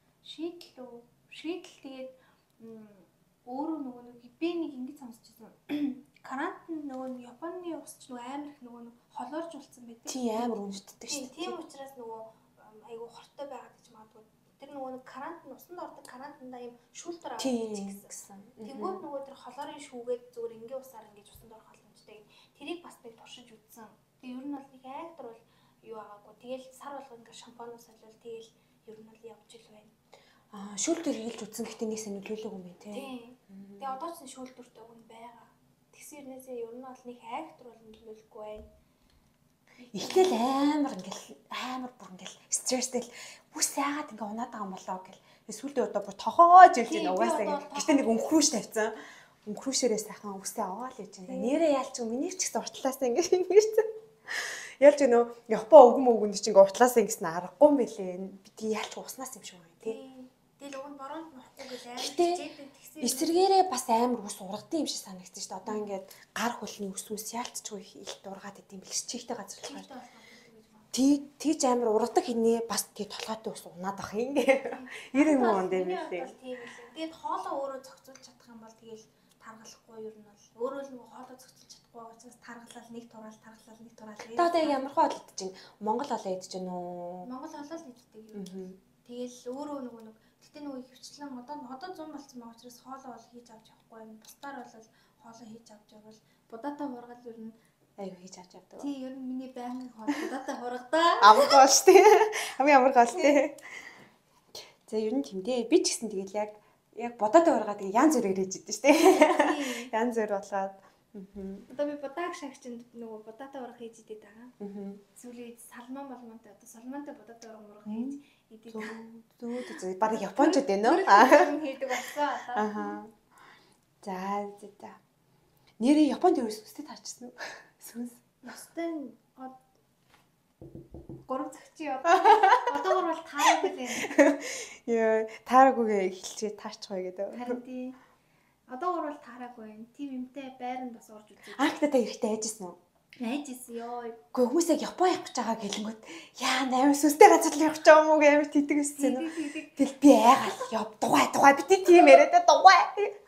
Шийдэл тэгээд өөрөө нөгөө би нэг ингэж сонсчихсан. Карантин нөгөө Японы ус ч нөгөө амар их нөгөө холоорж улцсан байдаг. Тийм амар үнэтдэг шүү дээ. Тийм учраас нөгөө айгу хортой байгаад гэж магадгүй. Тэр нөгөө карантин усанд ордог карантинда юм шүүлтөр авах гэсэн. Тэнгүүд нөгөө тэр холоорын шүүгээд зүгээр ингийн усаар ингэж усанд орох боломжтой. Тэрийг бас нэг туршиж үзсэн. Тэгээ ер нь бол нэг айхтар бол юу байгаагүй. Тэгэл сар болгоо ингээ шампунь солиул тэгэл ер нь бол явж ил байна. Шүүлтүр хийлж үзсэн гэхдээ нэг сонирхолтой юм тий. Тэгээ одоо ч шүүлтүртэй өгн байгаа. Тэгсэн юмнээсээ ер нь бол нэг айхтар бол нөлөөлөхгүй байна. Ихтэл амар бүр ингээл стресстэй бүс яагаад ингээ унаад байгаа юм болоо гэл. Эсвэл одоо бүр тохоож илж байна угаасаа. Гэхдээ нэг өнхрүүш тавьсан. Өнхрүүшээрээ сайхан үсээ аваад л иж байна. Нэрээ яалч миний ч гэсэн уртлаасаа ингээ ингэсэн. Ялч нөө Япон өгөн чинь ингээ уртлаасаа ингэсэн аргагүй юм бэлээ. Би яалч уснаас юм шиг байна тий. Тэгэл өгн бороонд нохгүй гэж амар хичээдэг тэгсэн. Эсэргээрээ бас амар ус ургадсан юм шиг санагдсан шүү дээ. Одоо ингээд гар хөлний ус яалтчгүй их дургаад идэм бэлс чихтэй газар болохоор. Тийж амар ургадаг хийнэ бас тий толгойтой ус унаад ах юм. 90 онд юм лээ. Тийм ээ. Тэгээд хоолоо өөрөө зохицуулж чадах юм бол тэгэл таргалахгүй ер нь бол өөрөө л нөгөө хоолоо зохицуулж чадахгүй учраас таргалал нэг тураал. Одоо яг ямар хоол идэж чинь Монгол хоолоо идэж чинь үү? Монгол хоолоо л иддэг юм. Тэгэл өөрөө нөгөө гэтээ нөгөө хөвчлэн одоо 100 болсон байгаа учраас хоолоо бол хийж авч явахгүй юм. Бусдаар бол хоолоо хийж авч явбал будаатай хургал ер нь аюу хийж авч явдаг. Тий ер нь миний байнгын хоол будаатай хургадаа. Амар гол шүү дээ. Хамгийн амар гол тий. За ер нь тийм дээ. Би ч гэсэн тэгэл яг будаатай хургаад янз бүрээр хийж идэв шүү дээ. Янз бүр болоод Одоо би будааг шагчинд нөгөө будаатай ураг хийж идэв байгаа. Сүүлийн салман болмонтой одоо салмантай будаатай ураг хийж идэв. Зөө баг японочд байна уу? Хийдэг болсон одоо. За. Нэрээ Японд юу өстэй таарчихсан уу? Сүнс. Өстэй 3 цаг чи одоогор бол таараагүй л байна. Яа, таараагүй эхэлчихээ таарчихгүй гэдэг. Харин тий. Одоогор бол таараагүй байна. Тим юмтай байранд бас орж үзээ. Анхтай та эрэхтэй айжсэн үү? Айжсэн ёо. Гэхдээ хүмүүс яг Япон явах гэж байгаа гэлэнгүүт яа амар сүстэй газар л явах гэж байгаа юм уу амар тэтг өссөн үү? Тэгэл би айгаал дугай бити тийм яриад дугай.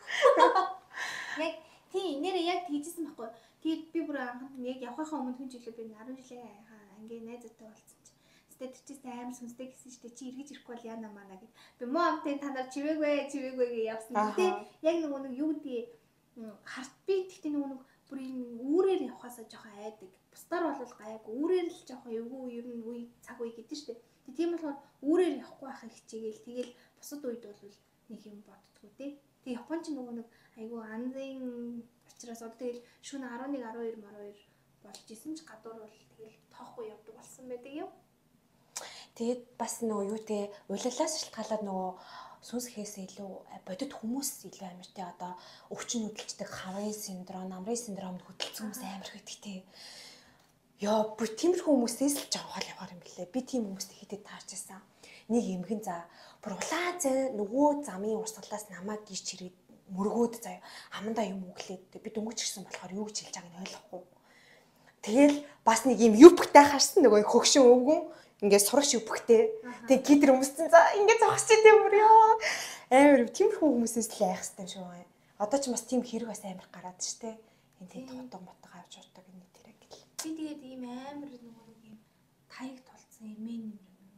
Яг тий нэрээ яг тийжсэн байхгүй. Тэгээд би бүр анхнд яг явахынхаа өмнө хүн жилээ би 10 жилийн ангийн найзтай болцсон чи. Тэд чийсэн амар сүнстэй гэсэн чи чи эргэж ирэхгүй бол яана мана гэд. Би муу амтын танаар чивээгвэ гэж явсан. Гэтэ яг нөгөө нэг юу гэдгийг харт би тэгтээ нөгөө нэг бүр юм үүрээр явахаасаа жоохон айдаг. Бусдаар бол гайгүй. Үүрээр л жоохон эвгүй ер нь үе цаг үе гэдэг шүү дээ. Тийм болохоор үүрээр явахгүй байхыг хичээгээл тэгэл бусад үед бол нэг юм боддгоо тий. Тэг Японч нөгөө нэг айгүй анзын учраас одоо тэгэл шөнө 11 12 болж исэн ч гадуур бол тэгэл тоохгүй явдаг болсон байдаг юм. Тэгээд бас нөгөө юу те улирлаас шалтгаалаад нөгөө сүнс ихээсээ илүү бодит хүмүүс илүү амар те одоо өвчин хөдөлгчдөг хаврын синдром, намрын синдромд хөдөлсөн хүмүүс амар байдаг те. Яа, бүр тиймэрхүү хүмүүсээс л жавхал яваар юм блэ. Би тийм хүмүүст хийдэд таарч байсан. Нэг эмгэн за бүр улаан цай нөгөө замын урсгалаас намайг гис чирээд мөргөөд заяа амандаа юм өглээд би дөнгөж гисэн болохоор юу гэж хэлж байгааг нь ойлгохгүй. Тэгэл бас нэг юм юпгтай харсан нөгөө хөгшин өвгөн ингээд сурагч юпгтэй. Тэг гидэр өмссөн за ингээд зогсож тийм бүр ёо. Амар тиймэрхүү хүмүүсээс л айх хэрэгтэй шүү. Одоо ч бас тийм хэрэг бас амар гараад штэ. Энд тийм тутаг мотог авч урдаг энэ тэрэг гэл. Би тэгээд ийм амар нөгөө нэг юм таяг толцсон эмээ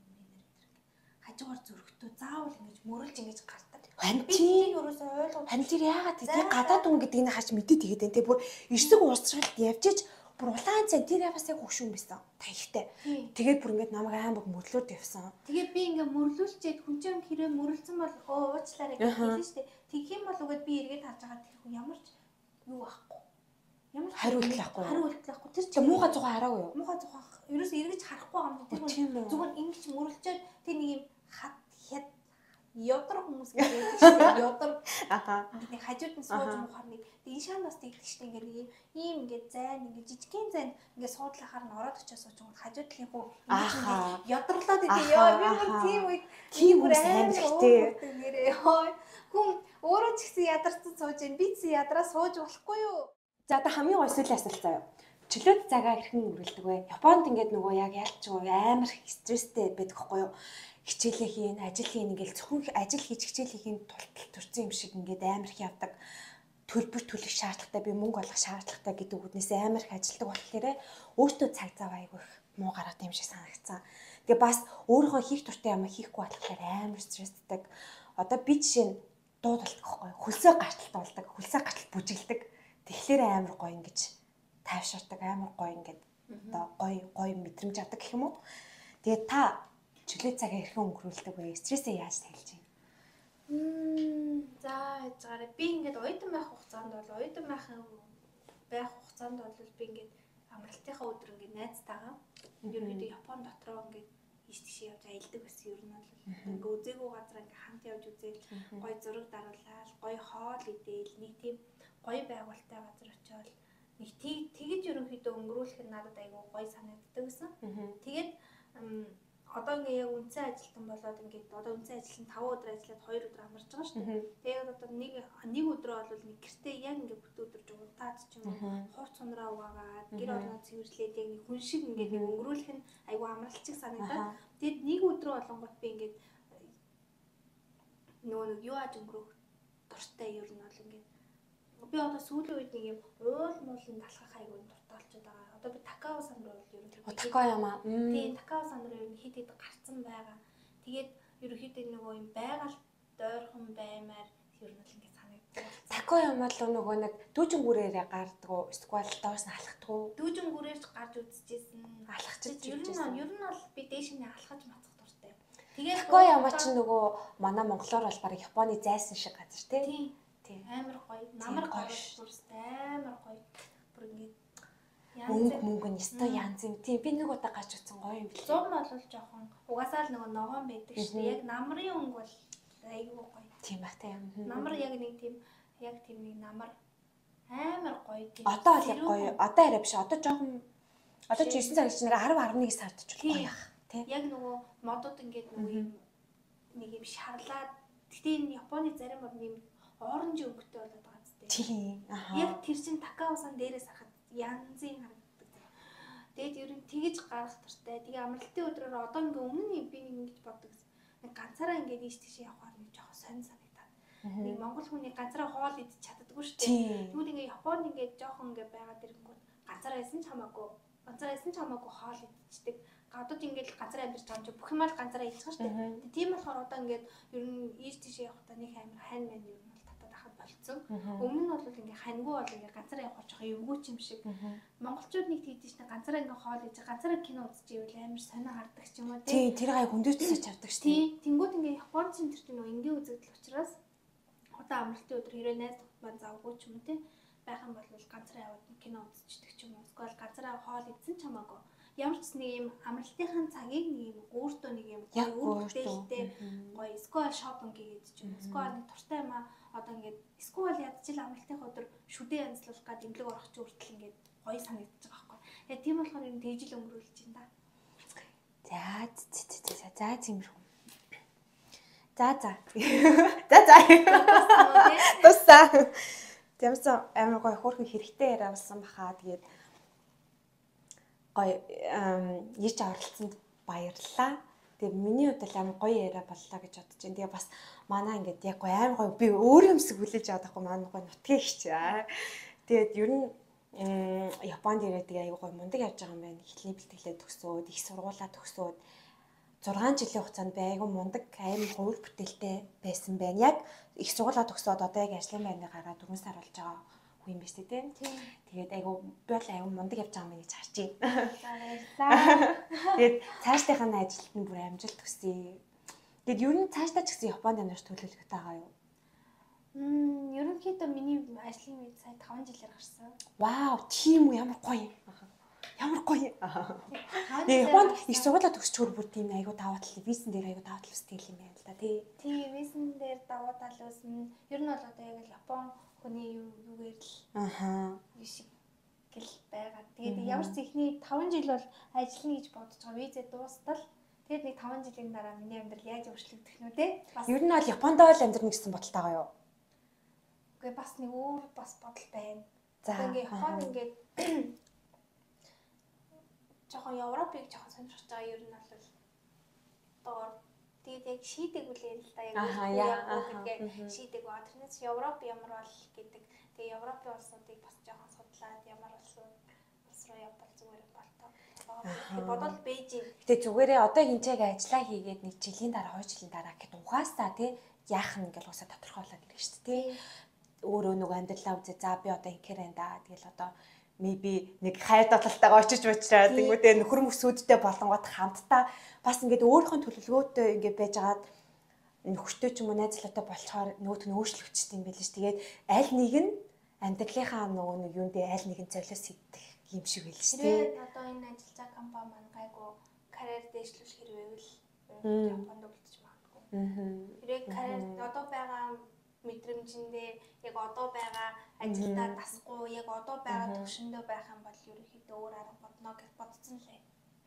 хажуугаар зөрөгтөө заавал ингэж мөрөлж ингэж гардаг. Харин тийм ерөөсөө ойлгоо. Харин тэр яагаад тийм гадаад хүн гэдгийг нь хаж мэдээд тэгээд энэ бүр эрсэг уусралт явж иж бүр улаан цай тэр бас яг хөвшүүн байсан. Таягтай. Тэгээд бүр ингэж намайг аимбаг мөрлөөд явсан. Тэгээд би ингээ мөрлүүлчихэд хүн чинь хэрэг мөрлцөн бол уучлаарай гэж хэлсэн шүү дээ. Тэгэх юм бол үгээд би эргээд харж байгаа тэр хүн ямар ч юу ахгүй. Ямар хариулт авахгүй. Хариулт авахгүй. Тэр чинь муухай зугаа хараагүй юу? Муухай зугаа. Ерөөс эргэж харахгүй юм. Тэр хүн зүгээр ингэж мөрлчөөд тэр нэг юм хат хят ядар хүмүүс гэдэг чинь ядар нэг хажууд нь сууж мухаар нэг энэ шаанаас тэгдэг чинь ингээ ийм ингээ зайн ингээ жижигхэн зайн ингээ суудлахаар нь ороод очиж сууж байгаа хажууд талын хүн ингээ ядарлаад идэв ёо би бүр тийм үед тийм хүмүүс амжилттэй нэрээ хүн өөрөө ч гэсэн ядарсан сууж ийн би ч ядраа сууж болохгүй юу. За одоо хамгийн гол сүүлийн асуулт заяа. Чөлөөт цагаа хэрхэн өнгөрүүлдэг вэ? Японд ингээд нөгөө яг ялчгүй амар стресстэй байдаг хгүй юу? Хичээлээ хийн, ажил хийн ингээл зөвхөн ажил хийж хичээл хийхин тултал төрсэн юм шиг ингээд амар их явдаг. Төлбөр төлөх шаардлагатай, би мөнгө олох шаардлагатай гэдэг үгнээс амар их ажилдаг болохоор өөртөө цаг зав айгүй их муу гараад юм шиг санагдсан. Тэгээ бас өөрийнхөө хийх дуртай юм хийхгүй болохоор амар стресстэй. Одоо би жишээ нь дуудалдаг хгүй юу? Хөлсөө гарталт болдог, хөлсөө гарталт бүжиглдэг. Тэгэхээр амар гоё ингэж тайвширдаг, амар гоё ингээд одоо гоё мэдрэмж авдаг гэх юм уу. Тэгээ та чөлөө цагаа хэрхэн өнгөрүүлдэг вэ? Стрессээ яаж тайлж байна? За яцгаараа би ингээд оюутан байх хугацаанд бол би ингээд амралтынхаа өдөр ингээд найзтайгаа ерөнхийдөө Япон дотроо ингээд ийш тийш явж аялдаг байсан ер нь бол ингээд үзээгүй газар ингээд хамт явж үзээл гоё зураг даруулаад гоё хоол идээл нэг тийм гоё байгуултай газар очиод нэг тэгэж ерөнхийдөө өнгөрүүлэх нь надад айгүй гоё санагддаг гэсэн. Тэгээд одоо ингээ яг үнцэн ажилтан болоод ингээд одоо үнцэн ажилтан 5 өдөр ажиллаад 2 өдөр амарч байгаа шүү дээ. Тэгээд одоо нэг өдрөө бол нэг гэртээ яг ингээ бүтэн өдөр жуутаад ч юм уу хууц цунраа угаагаад гэр орноо цэвэрлээд яг нэг хүн шиг ингээ нэг өнгөрүүлэх нь айгүй амралтчиг санагдаад. Тэгээд нэг өдрөө болонгот би ингээд нөгөө нэг юу ааж өнгөрөх дуртай ер нь бол ингээд би одоо сүүлийн үед нэг юм уул муулын талхах айгүй дуртай болчиход байгаа. Одоо би такао сан руу ер нь такао юм аа. Тийм такао сан руу ер нь хэд гарцсан байгаа. Тэгээд ерөөхдөө нөгөө юм байгаль дойрхон баймаар ер нь л ингэ санагддаг. Такао юм бол нөгөө нэг дүүжин гүрээрээ гардаг уу? Эсвэл доос нь алхдаг уу? Дүүжин гүрээрч гарч үзчихсэн. Алхачих ер нь бол би дээш нь алхаж мацах дуртай. Тэгээд такао юм чинь нөгөө манай монголоор бол баг Японы зайсан шиг газар тий. Амар гоё. Намар гоё. Амар гоё. Бүр ингэ мөнгө нь өстой янз юм тийм би нэг удаа гарч утсан гоё юм билээ. 100 бол жоохон угаасаа л нөгөө ногоон байдаг шүү дээ. Яг намрын өнгө бол айгүй гоё. Тийм бах тийм. Намар яг нэг тийм нэг намар амар гоё тийм. Одоо л гоё. Одоо арай биш. Одоо жоохон Одоо чи 9 цаг чинь 10 11 сард ч гоё яах тий. Яг нөгөө модууд ингээд нөгөө юм нэг юм шарлаад гэтээ энэ Японы зарим мод юм оранж өнгөтэй болоод байгаа зү. Тийм. Яг тэр чин такаусан дээрээс харахад янзын харагддаг. Тэгээд ер нь тэгэж гарах туртай. Тэгээ амралтын өдрөөр одоо ингээ өмнө нь би нэг ингэж боддог. Нэг ганцаараа ингээд ийш тийш явахаар нэг жоохон сонь санагдаад. Нэг монгол хүний ганцаараа хоол идэж чаддаггүй шүү дээ. Тэгвэл ингээ Японд ингээд жоохон ингээ байгаад ирэнгүүт ганцаараа исэн ч хамаагүй хоол идчихдэг. Гадууд ингээд ганцаараа амьдарч байгаа юм чи бүх юм л ганцаараа идэх шүү дээ. Тийм болохоор одоо ингээд ер нь ийш тийш явахдаа нэг амар хань мань ер нь татаад ахад болцсон. Өмнө нь бол ингээ ханьгүй бол ингээ ганцаараа явах жоохон эвгүй ч юм шиг. Монголчууд нэг тийдэж нэг ганцаараа ингээ хоол идэж ганцаараа кино үзэж ивэл амар сонио хардаг ч юм уу тий. Тэр гай хүндөөцөж авдаг шүү дээ. Тэнгүүд ингээ Японд чинь тэр чинь нөгөө ингээ үзэгдэл учраас одоо амралтын өдөр хэрэг найз тухайн завгүй ч юм уу тий байх юм бол ганцаараа яваад кино үзчихдэг ч юм уу. Эсвэл ганцаараа хоол идсэн ч хамаагүй. Ямар ч нэг юм амралтынхаа цагийг нэг юм өөртөө нэг юм гоё үргэлжлэлтэй гоё эсвэл шопинг хийгээд ч юм уу. Эсвэл нэг туртай юм одоо ингээд эсвэл ядчил амралтын өдөр шүдээ янзлуулах гад имлэг орох ч үртэл ингээд гоё санагдаж байгаа байхгүй. Тэгээ тийм болохоор юм тэжил өнгөрүүлж байна да. За тиймэрхүү. За. Тусаа. Ямарсан амар гоё хөөрхөн хэрэгтэй яриа болсон баха. Тэгээд гоё ийж оролцсонд баярлалаа. Тэгээ миний хувьд л амар гоё яриа боллоо гэж бодож байна. Тэгээ бас манай ингээд яг гоё амар гоё би өөр юмсэг хүлээж аваад байхгүй манай гоё нутгийн ихч. Тэгээд ер нь Японд ирээд тэгээ аюу гоё мундаг явж байгаа юм байна. Эхлэний бэлтгэлээ төгсөөд, их сургуулаа төгсөөд 6 жилийн хугацаанд би аюу мундаг аим хувь бүтээлтэй байсан байна. Яг их сургуулаа төгсөөд одоо яг ажлын байрны гараа 4 сар болж байгаа хүн юм биш үү тийм. Тэгээд аюу би бол аюу мундаг явж байгаа юм гэж харж байна. За баярлалаа. Тэгээд цаашдынхаа ажилд нь бүр амжилт төсөе. Тэгээд ер нь цаашдаа ч гэсэн Японд амьдарч төлөвлөгөөтэй байгаа юу? Ерөнхийдөө миний ажлын үед сая 5 жилээр гарсан. Вау, тийм үү ямар гоё. Ямар гоё. Японд их сургуулаа төгсчөөр бүр тийм айгуу даваа тал визэн дээр айгуу даваа тал үстэй юм байна л да тий. Тий, визэн дээр даваа тал үснэ. Ер нь бол одоо яг л Япон хүний юугээр л шиг гэл байгаа. Тэгээд ямар ч ихний 5 жил бол ажиллана гэж бодож байгаа. Визээ дуустал. Тэгээд нэг 5 жилийн дараа миний амьдрал яаж өөрчлөгдөх нь үү те? Ер нь бол Японд л амьдрна гэсэн бодолтой байгаа юу? Үгүй бас нэг өөр бас бодол байна. За ингээд Японд ингээд жоохон Европыг жоохон сонирхож байгаа ер нь бол доор тэгээд яг шийдэг үлээ л да яг ингээд шийдэг ба тэрнээс Европ ямар бол гэдэг. Тэгээд Европын улсуудыг бас жоохон судлаад ямар улс руу явбал зүгээр болтоо. Тэгээд бодол Бээжин. Гэтэ зүгээрээ одоо хинчээг ажиллаа хийгээд нэг жилийн дараа 2 жилийн дараа гэхэд угаасаа тий яах нь ингээл уусаа тодорхойлоод ирнэ шүү дээ тий. Өөрөө нөгөө амьдралаа үзээ за би одоо инхээр энэ да тэгэл одоо maybe нэг хайр таталтайгаа очиж уучраад тэнгүүдээ нөхөр мөсүүдтэй болонгот хамтдаа бас ингээд өөрийнхөө төлөвлөгөөтэй ингээд байжгаад нөхөртэй ч юм уу найз залуутай болцохоор нөгөөт нь өөрчлөгдчихсэн юм байл ш. Тэгээд аль нэг нь амьдралынхаа нөгөө нэг юундээ аль нэгэн золиос хийдэг юм шиг байл ш. Тэгээд одоо энэ ажиллаж байгаа компани маань гайгүй карьер дэвшлүүлэх хэрэг байвал Японд үлдэж магадгүй. Хэрэг карьер одоо байгаа мэдрэмжиндээ яг одоо байгаа ажилдаа тасахгүй яг одоо байгаа төвшөндөө байх юм бол ерөнхийдөө өөр арга бодно гэж бодсон лээ.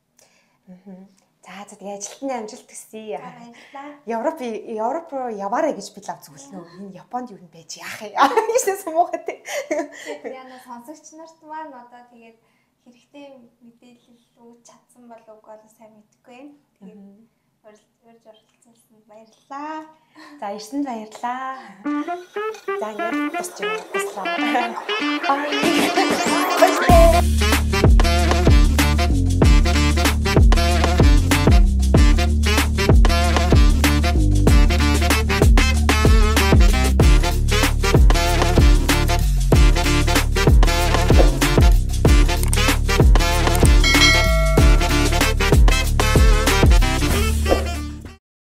За тэгээ ажилтны амжилт төсөе. Баярлалаа. Европ руу яваарай гэж би лав зүгэлнэ. Энэ Японд юу нэ байж яах юм. Ийшээ сумуухад. Тэгээд яна сонсогч нарт маань одоо тэгээд хэрэгтэй мэдээлэл өгч чадсан болов уу гэж сайн мэдэхгүй байна. Тэгээд урьж оролцсон баярлалаа. За ирсэнд баярлалаа. За ингээд тусч юм. Баярлалаа.